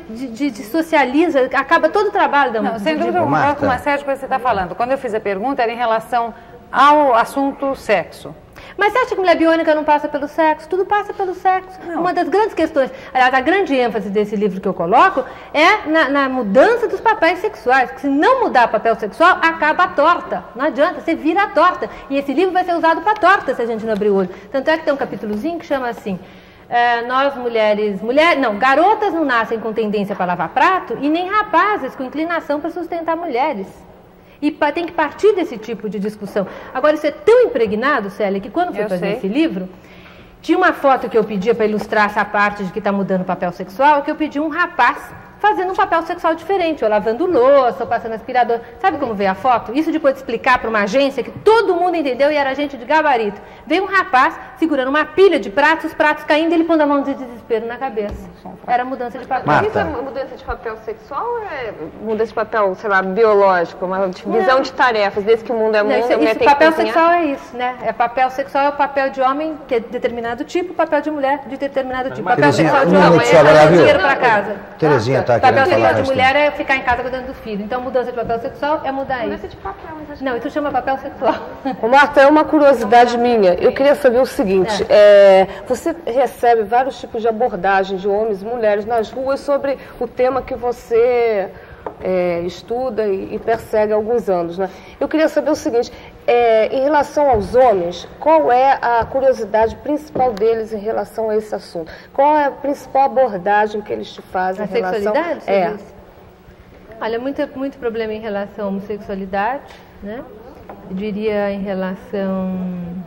socializa, acaba todo o trabalho da mulher. Não, sem dúvida, eu concordo com uma série de coisas que você está falando. Quando eu fiz a pergunta, era em relação ao assunto sexo. Mas você acha que mulher biônica não passa pelo sexo? Tudo passa pelo sexo. Não. Uma das grandes questões, aliás, a grande ênfase desse livro que eu coloco é na mudança dos papéis sexuais. Porque se não mudar o papel sexual, acaba a torta. Não adianta, você vira a torta. E esse livro vai ser usado para torta se a gente não abrir o olho. Tanto é que tem um capítulozinho que chama assim... nós garotas não nascem com tendência para lavar prato e nem rapazes com inclinação para sustentar mulheres. E tem que partir desse tipo de discussão. Agora, isso é tão impregnado, Célia, que quando fui fazer esse livro, tinha uma foto que eu pedia para ilustrar essa parte de que está mudando o papel sexual, que eu pedi um rapaz fazendo um papel sexual diferente, ou lavando louça, ou passando aspirador. Sabe como veio a foto? Isso depois de explicar para uma agência que todo mundo entendeu e era gente de gabarito. Veio um rapaz segurando uma pilha de pratos, os pratos caindo e ele pondo a mão de desespero na cabeça. Era mudança de papel. Mas isso é mudança de papel sexual ou é mudança de papel, sei lá, biológico? Uma divisão de tarefas, desde que o mundo é mundo, a mulher tem que papel sexual é isso, né? Papel sexual é o papel de homem, que é de determinado tipo, o papel de mulher de determinado tipo. Papel sexual de homem é levar dinheiro para casa. Terezinha, papel sexual de mulher é ficar em casa cuidando do filho. Então, mudança de papel sexual é mudar mudança isso. De papel, mas não, isso chama papel sexual. Ô, Marta, é uma curiosidade minha. Eu queria saber o seguinte. Você recebe vários tipos de abordagem de homens e mulheres nas ruas sobre o tema que você estuda e persegue há alguns anos, né? Eu queria saber o seguinte. Em relação aos homens, qual é a curiosidade principal deles em relação a esse assunto? Qual é a principal abordagem que eles te fazem em relação... sexualidade? Olha, muito problema em relação à homossexualidade, né? Eu diria em relação...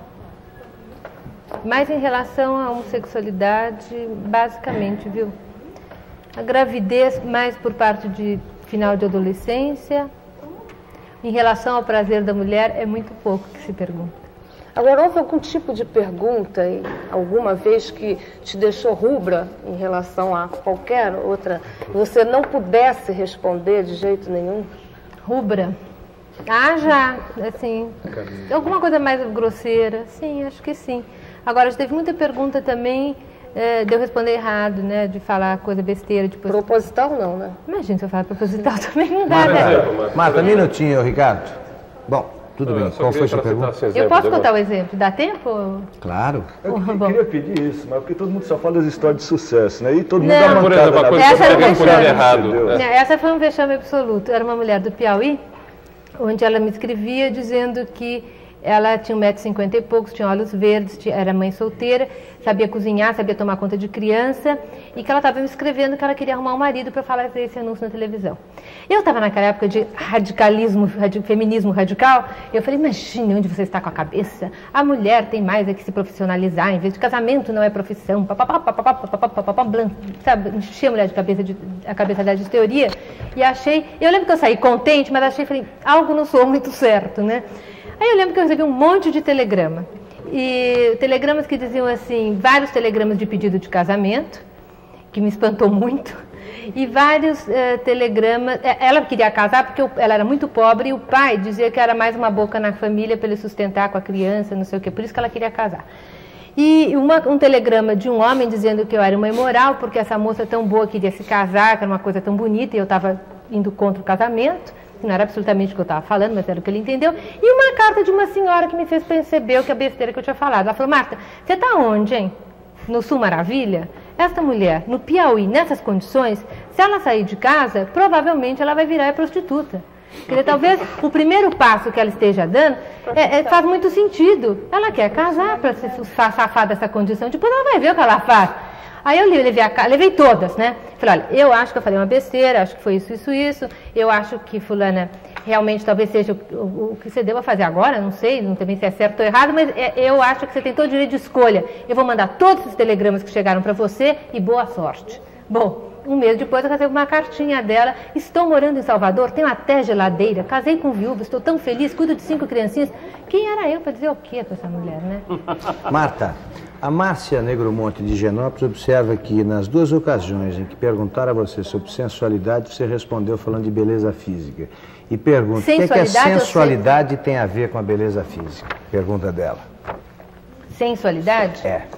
Mais em relação à homossexualidade, basicamente, viu? A gravidez, mais por parte de final de adolescência... Em relação ao prazer da mulher, é muito pouco que se pergunta. Agora, houve algum tipo de pergunta, alguma vez, que te deixou rubra em relação a qualquer outra, que você não pudesse responder de jeito nenhum? Rubra? Já, assim, alguma coisa mais grosseira, sim, acho que sim. Agora, teve muita pergunta também... de eu responder errado, né? De falar coisa besteira. Depois... Proposital não, né? Imagina se eu falar proposital também não dá, né? Marta, minutinho, Ricardo. Bom, Tudo bem. Qual foi a sua pergunta? Eu posso contar o exemplo? Dá tempo? Claro. Eu queria pedir isso, mas porque todo mundo só fala das histórias de sucesso, né? E todo mundo dá Não, uma Por exemplo, a coisa Essa que era você um por vexame. errado. Essa foi um vexame absoluto. Era uma mulher do Piauí, onde ela me escrevia dizendo que ela tinha 1,50 m e poucos, tinha olhos verdes, era mãe solteira, sabia cozinhar, sabia tomar conta de criança, e que ela estava me escrevendo que ela queria arrumar um marido para falar esse anúncio na televisão. Eu estava naquela época de radicalismo, feminismo radical, e eu falei, imagine onde você está com a cabeça, a mulher tem mais é que se profissionalizar, em vez de casamento não é profissão, sabe, enchi a mulher a cabeça dela de teoria, e achei, eu lembro que eu saí contente, mas achei, falei, algo não soou muito certo, né? Aí eu lembro que eu recebi um monte de telegrama, e telegramas que diziam assim, vários telegramas de pedido de casamento, que me espantou muito, e vários telegramas, ela queria casar porque ela era muito pobre e o pai dizia que era mais uma boca na família para ele sustentar com a criança, não sei o que, por isso que ela queria casar. E um telegrama de um homem dizendo que eu era uma imoral, porque essa moça tão boa queria se casar, que era uma coisa tão bonita, e eu estava indo contra o casamento. Não era absolutamente o que eu estava falando, mas era o que ele entendeu. E uma carta de uma senhora que me fez perceber o que a besteira que eu tinha falado. Ela falou, Marta, você está onde, hein? No Sul Maravilha? Essa mulher, no Piauí, nessas condições, se ela sair de casa, provavelmente ela vai virar prostituta. Quer dizer, talvez o primeiro passo que ela esteja dando faz muito sentido. Ela quer casar para se safar dessa condição. Depois ela vai ver o que ela faz. Aí eu levei todas, né? Falei, olha, eu acho que eu falei uma besteira, acho que foi isso, eu acho que fulana realmente talvez seja o que você deva fazer agora, não sei, não também se é certo ou errado, mas eu acho que você tem todo o direito de escolha. Eu vou mandar todos os telegramas que chegaram para você e boa sorte. Bom, um mês depois eu recebi uma cartinha dela, estou morando em Salvador, tenho até geladeira, casei com viúva, estou tão feliz, cuido de 5 criancinhas. Quem era eu para dizer o quê para essa mulher, né? Marta, a Márcia Negromonte de Genópolis observa que nas duas ocasiões em que perguntaram a você sobre sensualidade, você respondeu falando de beleza física. E pergunta, o que a sensualidade tem a ver com a beleza física? Pergunta dela. Sensualidade? É.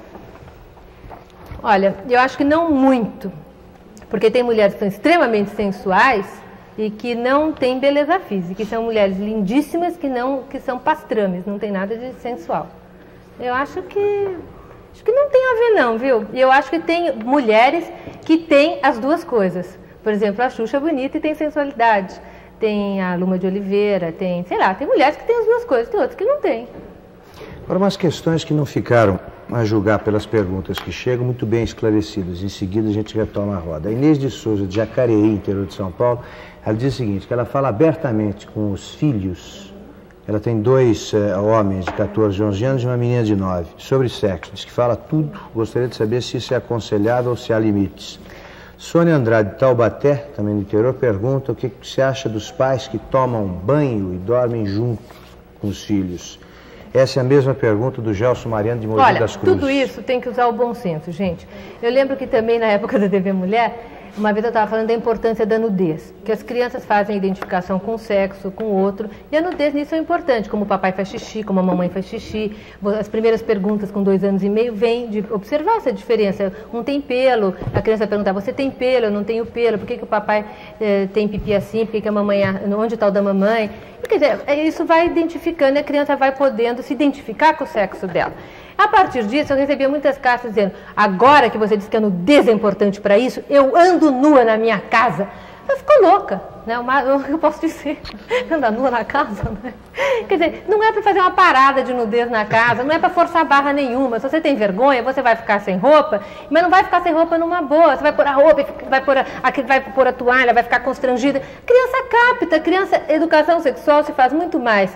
Olha, eu acho que não muito, porque tem mulheres que são extremamente sensuais e que não têm beleza física, que são mulheres lindíssimas que são pastrames, não tem nada de sensual. Eu acho que não tem a ver não, viu? E eu acho que tem mulheres que têm as duas coisas. Por exemplo, a Xuxa é bonita e tem sensualidade. Tem a Luma de Oliveira, tem mulheres que têm as duas coisas, tem outras que não têm. Agora, umas questões que não ficaram a julgar pelas perguntas que chegam, muito bem esclarecidas. Em seguida, a gente retoma a roda. A Inês de Souza, de Jacareí, interior de São Paulo, ela diz o seguinte, que ela fala abertamente com os filhos. Ela tem 2 homens de 14 e 11 anos e uma menina de 9, sobre sexo. Diz que fala tudo, gostaria de saber se isso é aconselhável ou se há limites. Sônia Andrade de Taubaté, também do interior, pergunta o que você acha dos pais que tomam banho e dormem junto com os filhos. Essa é a mesma pergunta do Gelson Mariano de Mogi das Cruzes. Tudo isso tem que usar o bom senso, gente. Eu lembro que também na época da TV Mulher, uma vez eu estava falando da importância da nudez, que as crianças fazem identificação com o sexo, com o outro, e a nudez nisso é importante, como o papai faz xixi, como a mamãe faz xixi. As primeiras perguntas com 2 anos e meio vêm de observar essa diferença. Um tem pelo, a criança vai perguntar, você tem pelo, eu não tenho pelo, por que o papai tem pipi assim, por que a mamãe, onde está o da mamãe? Quer dizer, isso vai identificando e a criança vai podendo se identificar com o sexo dela. A partir disso, eu recebia muitas cartas dizendo, agora que você disse que a nudez é importante para isso, eu ando nua na minha casa. Ela ficou louca, né? Eu posso dizer, andar nua na casa, né? Quer dizer, não é para fazer uma parada de nudez na casa, não é para forçar barra nenhuma. Se você tem vergonha, você vai ficar sem roupa, mas não vai ficar sem roupa numa boa. Você vai pôr a roupa, vai pôr a toalha, vai ficar constrangida. Criança capta, educação sexual se faz muito mais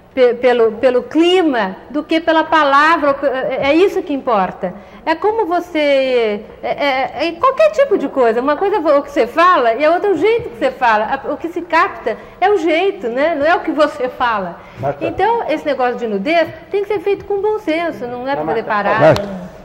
pelo clima do que pela palavra. É isso que importa. É como você... qualquer tipo de coisa. Uma coisa é o que você fala e a outra é o jeito que você fala. O que se capta é o jeito, né? Não é o que você fala. Marta. Então, esse negócio de nudez tem que ser feito com bom senso, não é para fazer parada.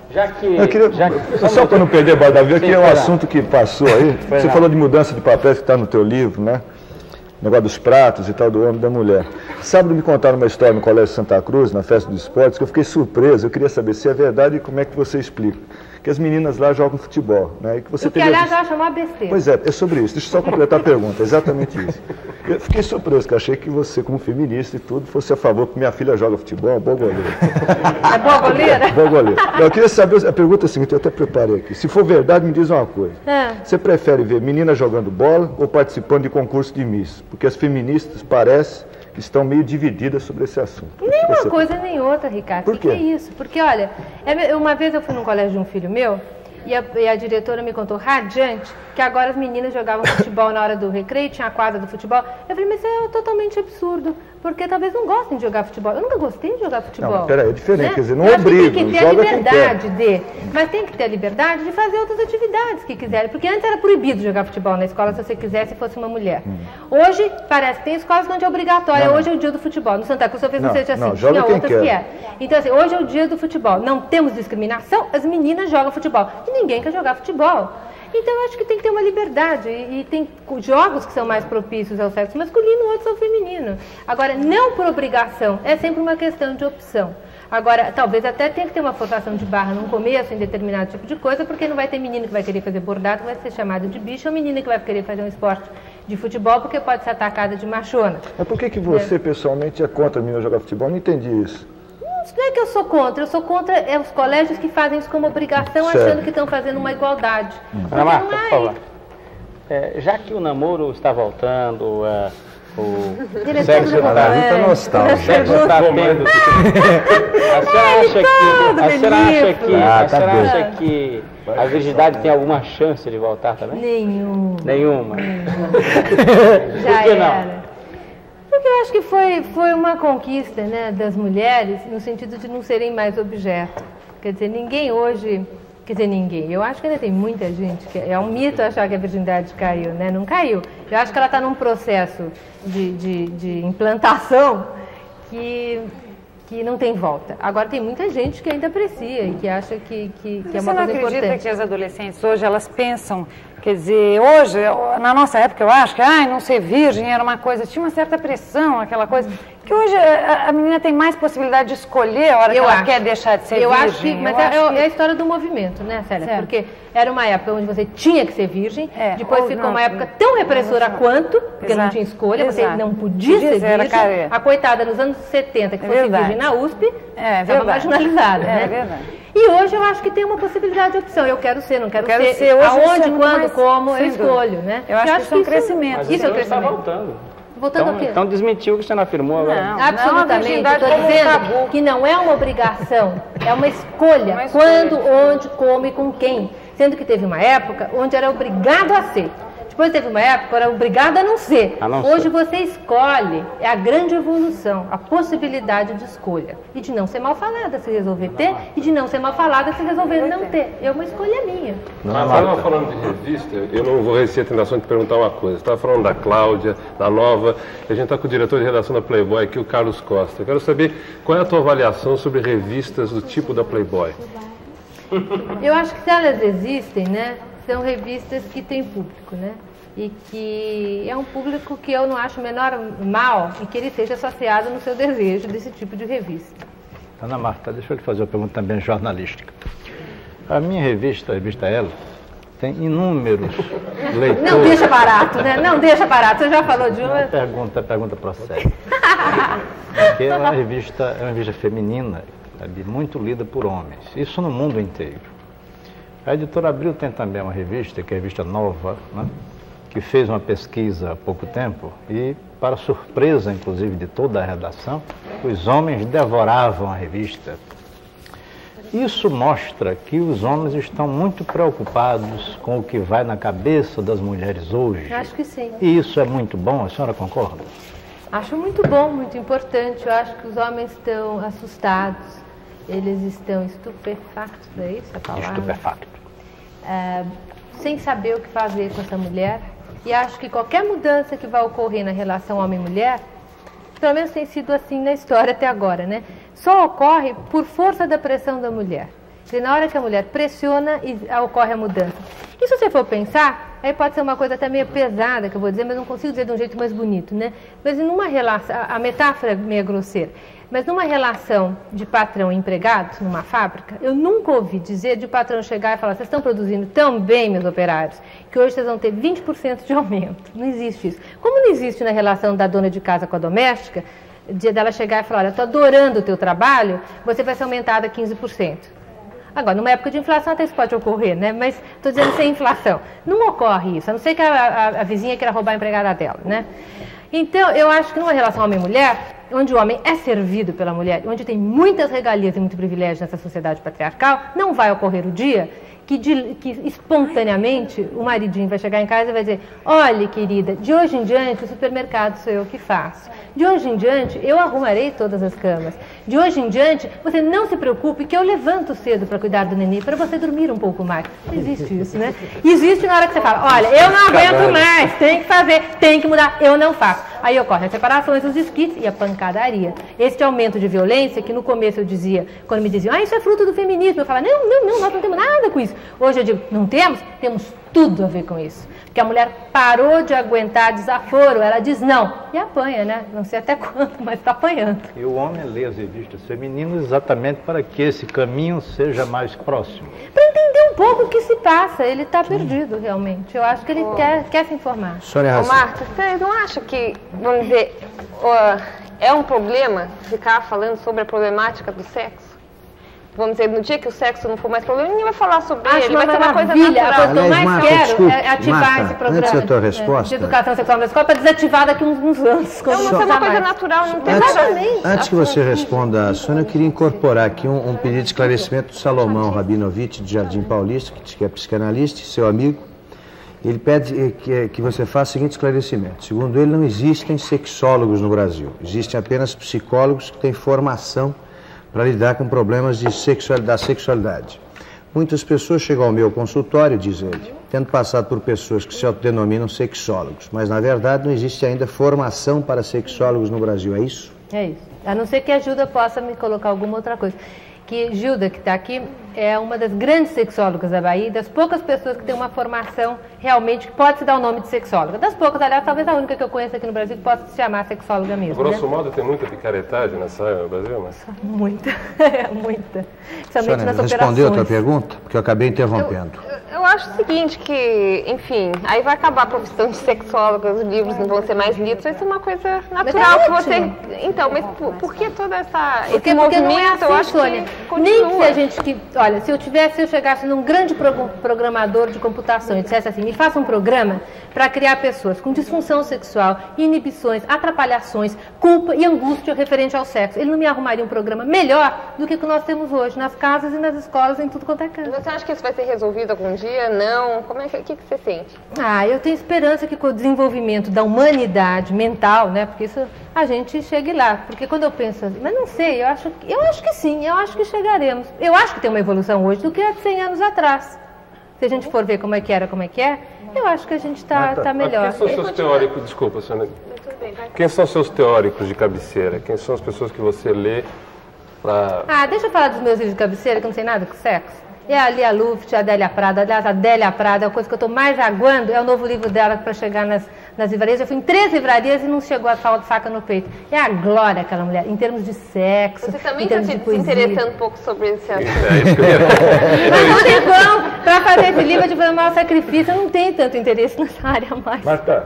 Só para não perder Badavi, que é um assunto que passou aí. Você falou de mudança de papéis que está no teu livro, né? Negócio dos pratos e tal, do homem e da mulher. Sábado me contaram uma história no Colégio Santa Cruz, na Festa dos Esportes, que eu fiquei surpreso. Eu queria saber se é verdade e como é que você explica. que as meninas lá jogam futebol. Né? E que você aliás, eu acho uma besteira. Pois é sobre isso. Deixa eu só completar a pergunta, exatamente isso. Eu fiquei surpreso, que achei que você, como feminista e tudo, fosse a favor que minha filha joga futebol, é boa goleira. É boa goleira? Boa goleira. Eu queria saber, a pergunta é a seguinte, eu até preparei aqui. Se for verdade, me diz uma coisa. Você prefere ver meninas jogando bola ou participando de concurso de Miss? Porque as feministas, parece, estão meio divididas sobre esse assunto. Nem uma coisa nem outra, Ricardo. Por quê? Que é isso? Porque, olha, uma vez eu fui num colégio de um filho meu e a diretora me contou radiante que agora as meninas jogavam futebol na hora do recreio, tinha a quadra do futebol. Eu falei, mas isso é totalmente absurdo, porque talvez não gostem de jogar futebol. Eu nunca gostei de jogar futebol. Não, peraí, é diferente, né? quer dizer, não obriga, tem que ter a liberdade mas tem que ter a liberdade de fazer outras atividades que quiserem, porque antes era proibido jogar futebol na escola se você quisesse e fosse uma mulher. Hoje, parece que tem escolas onde é obrigatório, hoje é o dia do futebol. No Santa Cruz talvez não seja assim, tinha outras que é. Então, assim, hoje é o dia do futebol. Não temos discriminação, as meninas jogam futebol. E ninguém quer jogar futebol. Então, eu acho que tem que ter uma liberdade. E tem jogos que são mais propícios ao sexo masculino, outros ao feminino. Agora, não por obrigação, é sempre uma questão de opção. Agora, talvez até tenha que ter uma forçação de barra no começo, em determinado tipo de coisa, porque não vai ter menino que vai querer fazer bordado, que vai ser chamado de bicho, ou menina que vai querer fazer um esporte de futebol, porque pode ser atacada de machona. Mas por que você, pessoalmente, é contra a menina jogar futebol? Eu não entendi isso. Não é que eu sou contra os colégios que fazem isso como obrigação, achando que estão fazendo uma igualdade. Ana Marta, por favor. Já que o namoro está voltando, o sexo está nostálgico. A senhora acha que a virgindade tem alguma chance de voltar também? Nenhuma. Já era. Porque eu acho que foi uma conquista, né, das mulheres, no sentido de não serem mais objeto. Quer dizer, ninguém hoje... Quer dizer, ninguém. Eu acho que ainda tem muita gente que... É um mito achar que a virgindade caiu, né? Não caiu. Eu acho que ela está num processo de implantação que não tem volta. Agora, tem muita gente que ainda aprecia e que acha que é uma coisa importante. Você não acredita que as adolescentes hoje, elas pensam... Quer dizer, hoje, na nossa época, eu acho que não ser virgem era uma coisa, tinha uma certa pressão, aquela coisa, que hoje a menina tem mais possibilidade de escolher a hora que ela quer deixar de ser virgem. Mas é a história do movimento, né, Célia? Certo. Porque era uma época onde você tinha que ser virgem, depois ficou uma época tão repressora quanto, porque não tinha escolha, você não podia ser virgem. A coitada, nos anos 70, que fosse virgem na USP, estava marginalizada, né? É verdade. E hoje eu acho que tem uma possibilidade de opção. Eu quero ser, não quero ser. Hoje aonde, quando, como, eu escolho, né? Eu acho que isso é um crescimento. Isso é um crescimento. Está voltando. Voltando ao quê? Então desmentiu o que você não afirmou agora. Não, absolutamente. Estou dizendo que não é uma obrigação, é uma escolha. Quando, onde, como e com quem. Sendo que teve uma época onde era obrigado a ser. Depois teve uma época que era obrigado a não ser. Hoje você escolhe, é a grande evolução, a possibilidade de escolha. E de não ser mal falada se resolver ter, e de não ser mal falada se resolver não ter. É uma escolha minha. Você estava falando de revista, eu não vou receber a tentação de perguntar uma coisa. Você estava falando da Cláudia, da Nova, e a gente está com o diretor de redação da Playboy aqui, o Carlos Costa. Eu quero saber qual é a tua avaliação sobre revistas do tipo da Playboy. Eu acho que se elas existem, né? São revistas que têm público, né? E que é um público que eu não acho o menor mal e que ele seja associado no seu desejo desse tipo de revista. Ana Marta, deixa eu lhe fazer uma pergunta também jornalística. A minha revista, a revista Ela, tem inúmeros leitores... Não deixa barato, né? Não deixa barato, você já falou de uma... A pergunta procede. Porque é uma revista feminina, muito lida por homens, isso no mundo inteiro. A Editora Abril tem também uma revista, que é a revista Nova, né, que fez uma pesquisa há pouco tempo e, para surpresa, inclusive, de toda a redação, os homens devoravam a revista. Isso mostra que os homens estão muito preocupados com o que vai na cabeça das mulheres hoje. Acho que sim. E isso é muito bom, a senhora concorda? Acho muito bom, muito importante. Eu acho que os homens estão assustados. Eles estão estupefatos, é isso a palavra? Estupefato. Sem saber o que fazer com essa mulher. E acho que qualquer mudança que vai ocorrer na relação homem-mulher, pelo menos tem sido assim na história até agora, né? Só ocorre por força da pressão da mulher. E na hora que a mulher pressiona, ocorre a mudança. E se você for pensar, aí pode ser uma coisa até meio pesada que eu vou dizer, mas não consigo dizer de um jeito mais bonito, né? Mas numa relação, a metáfora é meio grosseira, mas numa relação de patrão e empregado, numa fábrica, eu nunca ouvi dizer de o patrão chegar e falar, vocês estão produzindo tão bem, meus operários, que hoje vocês vão ter 20% de aumento. Não existe isso. Como não existe na relação da dona de casa com a doméstica, dela chegar e falar, olha, estou adorando o teu trabalho, você vai ser aumentada 15%. Agora, numa época de inflação até isso pode ocorrer, né? Mas estou dizendo sem inflação. Não ocorre isso, a não ser que a vizinha queira roubar a empregada dela, né? Então, eu acho que numa relação homem-mulher, onde o homem é servido pela mulher, onde tem muitas regalias e muito privilégio nessa sociedade patriarcal, não vai ocorrer o dia que espontaneamente o maridinho vai chegar em casa e vai dizer, olha, querida, de hoje em diante o supermercado sou eu que faço. De hoje em diante eu arrumarei todas as camas. De hoje em diante você não se preocupe que eu levanto cedo para cuidar do neném, para você dormir um pouco mais. Não existe isso, né? Existe na hora que você fala, olha, eu não aguento mais, tem que fazer, tem que mudar, eu não faço. Aí ocorrem as separações, os desquites e a pancadaria. Este aumento de violência, que no começo eu dizia, quando me diziam, isso é fruto do feminismo, eu falava, não, nós não temos nada com isso. Hoje eu digo, não temos? Temos tudo a ver com isso. Porque a mulher parou de aguentar desaforo, ela diz não. E apanha, né? Não sei até quando, mas está apanhando. E o homem lê as revistas femininas exatamente para que esse caminho seja mais próximo. Para entender um pouco o que se passa. Ele está perdido, realmente. Eu acho que ele quer se informar. Marta, você não acha que, vamos dizer, é um problema ficar falando sobre a problemática do sexo? Vamos dizer, no dia que o sexo não for mais problema, ninguém vai falar sobre ele, vai ser uma coisa natural. A coisa que eu mais quero é ativar esse programa antes da tua resposta, de educação sexual na escola para desativar daqui uns anos. Não, mas é uma coisa natural, não tem nada. Antes que você responda, a Sônia, eu queria incorporar aqui um pedido de esclarecimento do Salomão Rabinovich, de Jardim Paulista, que é psicanalista e seu amigo. Ele pede que você faça o seguinte esclarecimento. Segundo ele, não existem sexólogos no Brasil. Existem apenas psicólogos que têm formação para lidar com problemas da sexualidade. Muitas pessoas chegam ao meu consultório, diz ele, tendo passado por pessoas que se autodenominam sexólogos, mas na verdade não existe ainda formação para sexólogos no Brasil, é isso? É isso. A não ser que a Gilda possa me colocar alguma outra coisa. Que Gilda, que está aqui, é uma das grandes sexólogas da Bahia, das poucas pessoas que tem uma formação realmente que pode se dar o nome de sexóloga. Das poucas, aliás, talvez a única que eu conheço aqui no Brasil que possa se chamar sexóloga mesmo. Grosso modo, tem muita picaretagem nessa área no Brasil, mas... Muita, muita. Principalmente nas operações. Respondeu a tua pergunta? Porque eu acabei interrompendo. Eu acho o seguinte, que, enfim, aí vai acabar a profissão de sexóloga, os livros não vão ser mais lidos, vai ser uma coisa natural que você... Então, mas por que toda esse movimento? Não é assim, eu acho Sônia. que nem se a gente... Olha, se eu chegasse num grande programador de computação e dissesse assim, me faça um programa para criar pessoas com disfunção sexual, inibições, atrapalhações, culpa e angústia referente ao sexo. Ele não me arrumaria um programa melhor do que o que nós temos hoje, nas casas e nas escolas, em tudo quanto é canto. Você acha que isso vai ser resolvido algum dia? Não? O que você sente? Eu tenho esperança que com o desenvolvimento da humanidade mental, né, porque isso a gente chegue lá. Porque quando eu penso, mas não sei, eu acho que sim, eu acho que chegaremos. Eu acho que tem uma evolução hoje do que há 100 anos atrás. Se a gente for ver como é que é, eu acho que a gente está melhor. Quem são seus teóricos? Desculpa, Sônia. Quem são seus teóricos de cabeceira? Quem são as pessoas que você lê para... Deixa eu falar dos meus livros de cabeceira, que eu não sei nada com sexo. É a Lia Luft, a Adélia Prado. Aliás, a Adélia Prado, a coisa que eu estou mais aguando é o novo livro dela para chegar nas livrarias. Eu fui em 3 livrarias e não chegou a faca no peito. É a glória aquela mulher, em termos de sexo, você também em termos de poesia. Se interessando um pouco sobre esse assunto. Mas não tem como. Para fazer esse livro, de fazer um maior sacrifício, eu não tenho tanto interesse nessa área mais. Marta,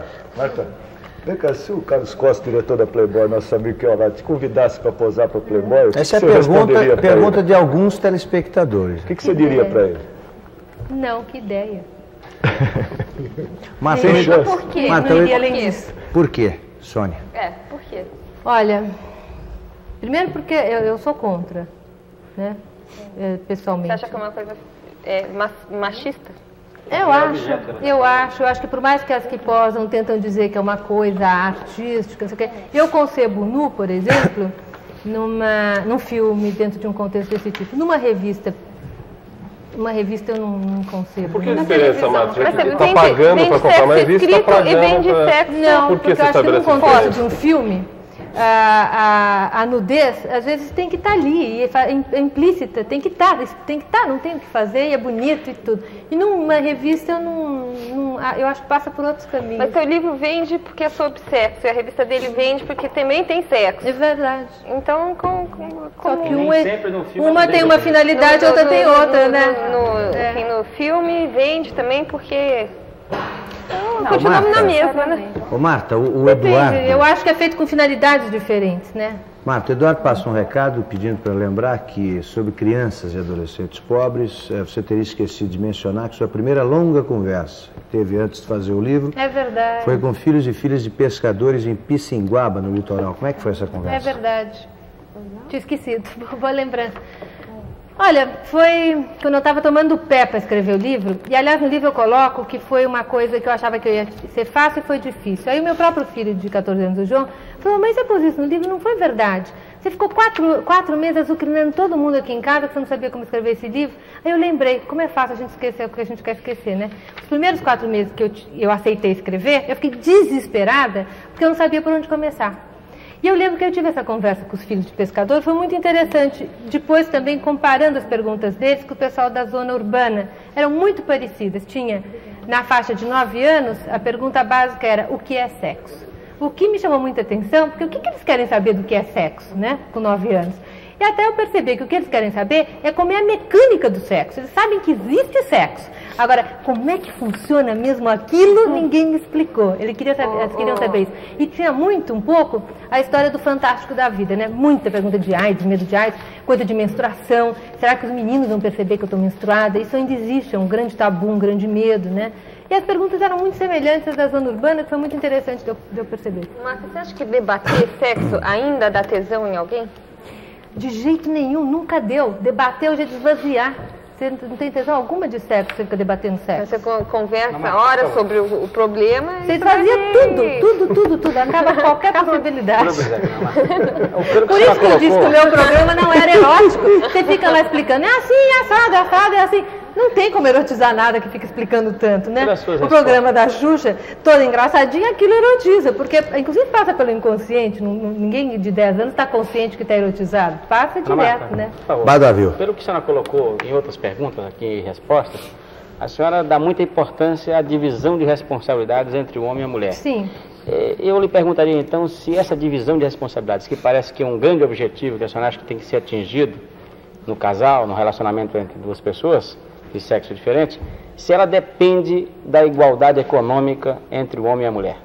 vem cá, se o Carlos Costa, diretor da Playboy, nosso amigo que te convidasse para posar para a Playboy, essa é a pergunta de alguns telespectadores. O que você diria para ele? Não, que ideia. Mas por quê? Não iria além disso. Por quê, Sônia? Por quê? Olha, primeiro porque eu sou contra, né? Pessoalmente. Você acha que é uma coisa machista? Eu acho que por mais que as que posam tentam dizer que é uma coisa artística, não sei o quê, eu concebo nu, por exemplo, num filme, dentro de um contexto desse tipo, numa revista eu não concebo. Por que a diferença, Marta? Já que está pagando para comprar uma revista, está pagando Não, porque eu acho que num contexto de um filme, a nudez, às vezes tem que estar ali, é implícita, tem que estar, não tem o que fazer, e é bonito e tudo. E numa revista eu acho que passa por outros caminhos. Mas seu livro vende porque é sobre sexo, e a revista dele vende porque também tem sexo. É verdade. Então, só que uma tem uma finalidade, a outra tem outra, né? No filme vende também porque... continuamos na mesma, né? Ô Marta, o Eduardo... Eu acho que é feito com finalidades diferentes, né? Marta, o Eduardo passa um recado pedindo para lembrar que sobre crianças e adolescentes pobres, você teria esquecido de mencionar que sua primeira longa conversa que teve antes de fazer o livro... É verdade. ...foi com filhos e filhas de pescadores em Pissinguaba, no litoral. Como é que foi essa conversa? É verdade. Tinha esquecido, boa lembrança. Olha, foi quando eu estava tomando pé para escrever o livro, e aliás no livro eu coloco que foi uma coisa que eu achava que ia ser fácil e foi difícil. Aí o meu próprio filho de 14 anos, o João, falou, mas você pôs isso no livro, não foi verdade. Você ficou quatro meses azucrinando todo mundo aqui em casa, que você não sabia como escrever esse livro. Aí eu lembrei, como é fácil a gente esquecer o que a gente quer esquecer, né? Os primeiros 4 meses que eu aceitei escrever, eu fiquei desesperada, porque eu não sabia por onde começar. E eu lembro que eu tive essa conversa com os filhos de pescador, foi muito interessante. Depois também comparando as perguntas deles com o pessoal da zona urbana. Eram muito parecidas. Tinha, na faixa de 9 anos, a pergunta básica era, o que é sexo? O que me chamou muita atenção, porque o que eles querem saber do que é sexo, né, com 9 anos? E até eu percebi que o que eles querem saber é como é a mecânica do sexo. Eles sabem que existe sexo. Agora, como é que funciona mesmo aquilo, ninguém me explicou. Eles queriam saber isso. E tinha um pouco, a história do fantástico da vida, né? Muita pergunta de AIDS, medo de AIDS, coisa de menstruação. Será que os meninos vão perceber que eu estou menstruada? Isso ainda existe, é um grande tabu, um grande medo, né? E as perguntas eram muito semelhantes às da zona urbana, que foi muito interessante de eu perceber. Marta, você acha que debater sexo ainda dá tesão em alguém? De jeito nenhum, nunca deu. Debater hoje é desvaziar. Você não tem tesão alguma de sexo, você fica debatendo sexo. Você conversa horas sobre o problema... Você fazia tudo. Acaba qualquer possibilidade. Por isso que eu disse que o meu programa não era erótico. Você fica lá explicando, é assim, é assado, é assim... Não tem como erotizar nada que fica explicando tanto, né? O programa da Xuxa, todo engraçadinho, aquilo erotiza, porque inclusive passa pelo inconsciente, ninguém de 10 anos está consciente que está erotizado, passa direto, né? Pelo que a senhora colocou em outras perguntas aqui em respostas, a senhora dá muita importância à divisão de responsabilidades entre o homem e a mulher. Sim. Eu lhe perguntaria então se essa divisão de responsabilidades, que parece que é um grande objetivo que a senhora acha que tem que ser atingido no casal, no relacionamento entre duas pessoas de sexo diferente, se ela depende da igualdade econômica entre o homem e a mulher.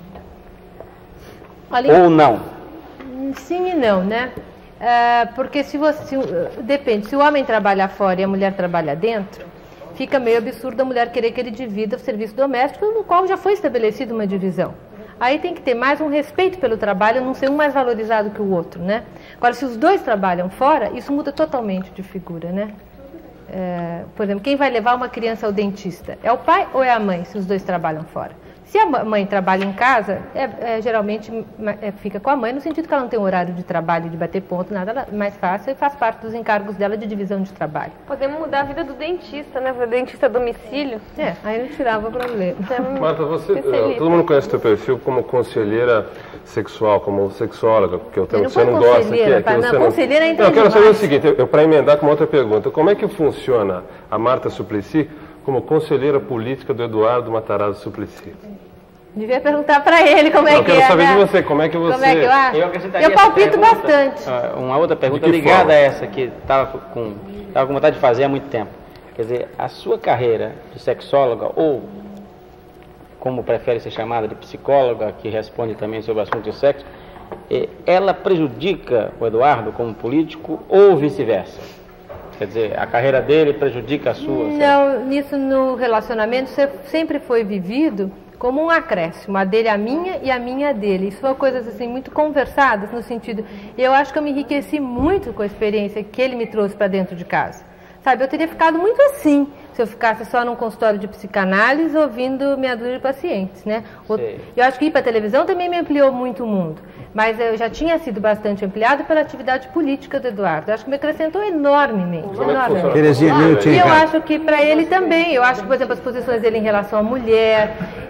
Olha, ou não? Sim e não, né? Porque depende, se o homem trabalha fora e a mulher trabalha dentro, fica meio absurdo a mulher querer que ele divida o serviço doméstico, no qual já foi estabelecida uma divisão. Aí tem que ter mais um respeito pelo trabalho, não ser um mais valorizado que o outro, né? Agora, se os dois trabalham fora, isso muda totalmente de figura, né? Por exemplo, quem vai levar uma criança ao dentista? É o pai ou é a mãe, se os dois trabalham fora? Se a mãe trabalha em casa, geralmente fica com a mãe, no sentido que ela não tem um horário de trabalho, de bater ponto, nada, ela é mais fácil e faz parte dos encargos dela de divisão de trabalho. Podemos mudar a vida do dentista, né? O dentista a domicílio. Aí não tirava o problema. Marta, todo mundo conhece o teu perfil como conselheira sexual, como sexóloga, porque eu tenho, você não gosta que conselheira ainda eu quero saber o seguinte, para emendar com uma outra pergunta, como é que funciona a Marta Suplicy como conselheira política do Eduardo Matarazzo Suplicy? Devia perguntar para ele como é que é. Eu quero saber de você, como é que você... Eu palpito bastante. Uma outra pergunta ligada a essa, que estava com vontade de fazer há muito tempo. Quer dizer, a sua carreira de sexóloga, ou como prefere ser chamada, de psicóloga, que responde também sobre o assunto de sexo, ela prejudica o Eduardo como político ou vice-versa? Quer dizer, a carreira dele prejudica a sua? Não, nisso no relacionamento sempre foi vivido como um acréscimo, a dele a minha e a minha a dele. Isso foram coisas assim muito conversadas no sentido, eu acho que eu me enriqueci muito com a experiência que ele me trouxe para dentro de casa. Sabe, eu teria ficado muito assim se eu ficasse só num consultório de psicanálise ouvindo meia dúzia de pacientes, né? Eu acho que ir para a televisão também me ampliou muito o mundo, mas eu já tinha sido bastante ampliado pela atividade política do Eduardo. Eu acho que me acrescentou enormemente. Terezinha, e eu acho que para ele também, eu acho que, por exemplo, as posições dele em relação à mulher,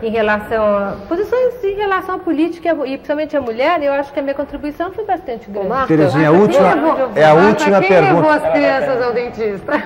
em relação a posições em relação à política e principalmente a mulher, eu acho que a minha contribuição foi bastante grande. Terezinha, a última quem pergunta. levou as crianças ao dentista?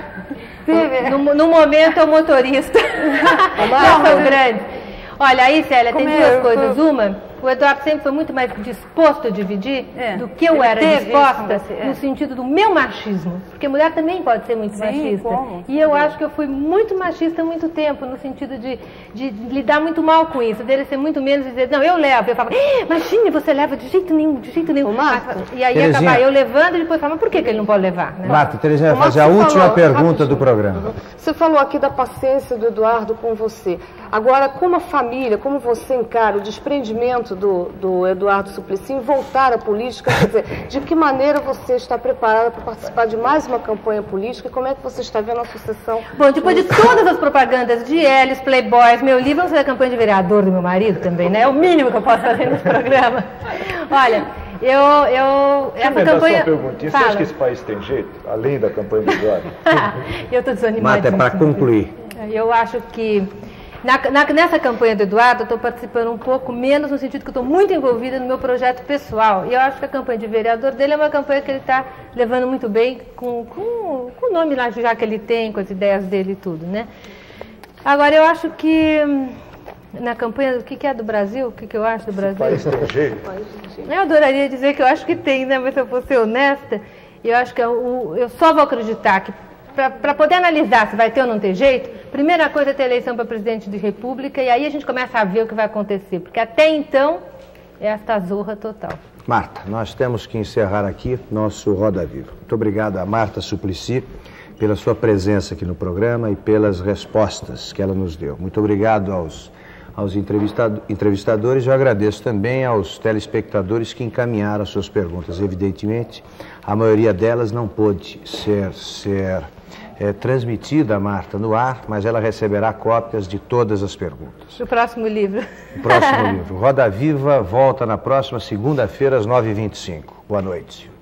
No momento é o motorista. Não são grandes. Olha, aí, Célia, tem duas coisas. Uma, o Eduardo sempre foi muito mais disposto a dividir do que eu era disposta, no sentido do meu machismo. Porque mulher também pode ser muito machista. E eu acho que eu fui muito machista há muito tempo, no sentido de lidar muito mal com isso, dele ser muito menos e dizer, não, eu levo. Eu falava, imagine, você leva de jeito nenhum, de jeito nenhum. E aí acabar eu levando e depois falava, por que ele não pode levar? Né? Marta, Terezinha vai fazer a última pergunta do programa. Você falou aqui da paciência do Eduardo com você. Agora, como a família, como você encara o desprendimento do Eduardo Suplicy em voltar à política? Quer dizer, de que maneira você está preparada para participar de mais uma campanha política? E como é que você está vendo a sucessão? Bom, depois de todas as propagandas de Elis, Playboys, meu livro, vamos fazer a campanha de vereador do meu marido também, né? É o mínimo que eu posso fazer nesse programa. Olha, essa campanha... Você acha que esse país tem jeito, além da campanha do Eduardo? Eu estou desanimada. Marta, é para concluir. Eu acho que nessa campanha do Eduardo, eu estou participando um pouco menos, no sentido que eu estou muito envolvida no meu projeto pessoal. E eu acho que a campanha de vereador dele é uma campanha que ele está levando muito bem, com o nome lá já que ele tem, com as ideias dele e tudo, né? Agora, eu acho que na campanha, o que é do Brasil? O que eu acho do Brasil? País estrangeiro. Eu adoraria dizer que eu acho que tem, né? Mas se eu for ser honesta, eu acho que eu só vou acreditar que para poder analisar se vai ter ou não ter jeito, primeira coisa é ter eleição para presidente de república e aí a gente começa a ver o que vai acontecer, porque até então é esta zorra total. Marta, nós temos que encerrar aqui nosso Roda Viva. Muito obrigado a Marta Suplicy pela sua presença aqui no programa e pelas respostas que ela nos deu. Muito obrigado aos entrevistadores. Eu agradeço também aos telespectadores que encaminharam as suas perguntas. Evidentemente, a maioria delas não pôde ser transmitida, Marta, no ar, mas ela receberá cópias de todas as perguntas. O próximo livro. O próximo livro. Roda Viva volta na próxima segunda-feira, às 9h25. Boa noite.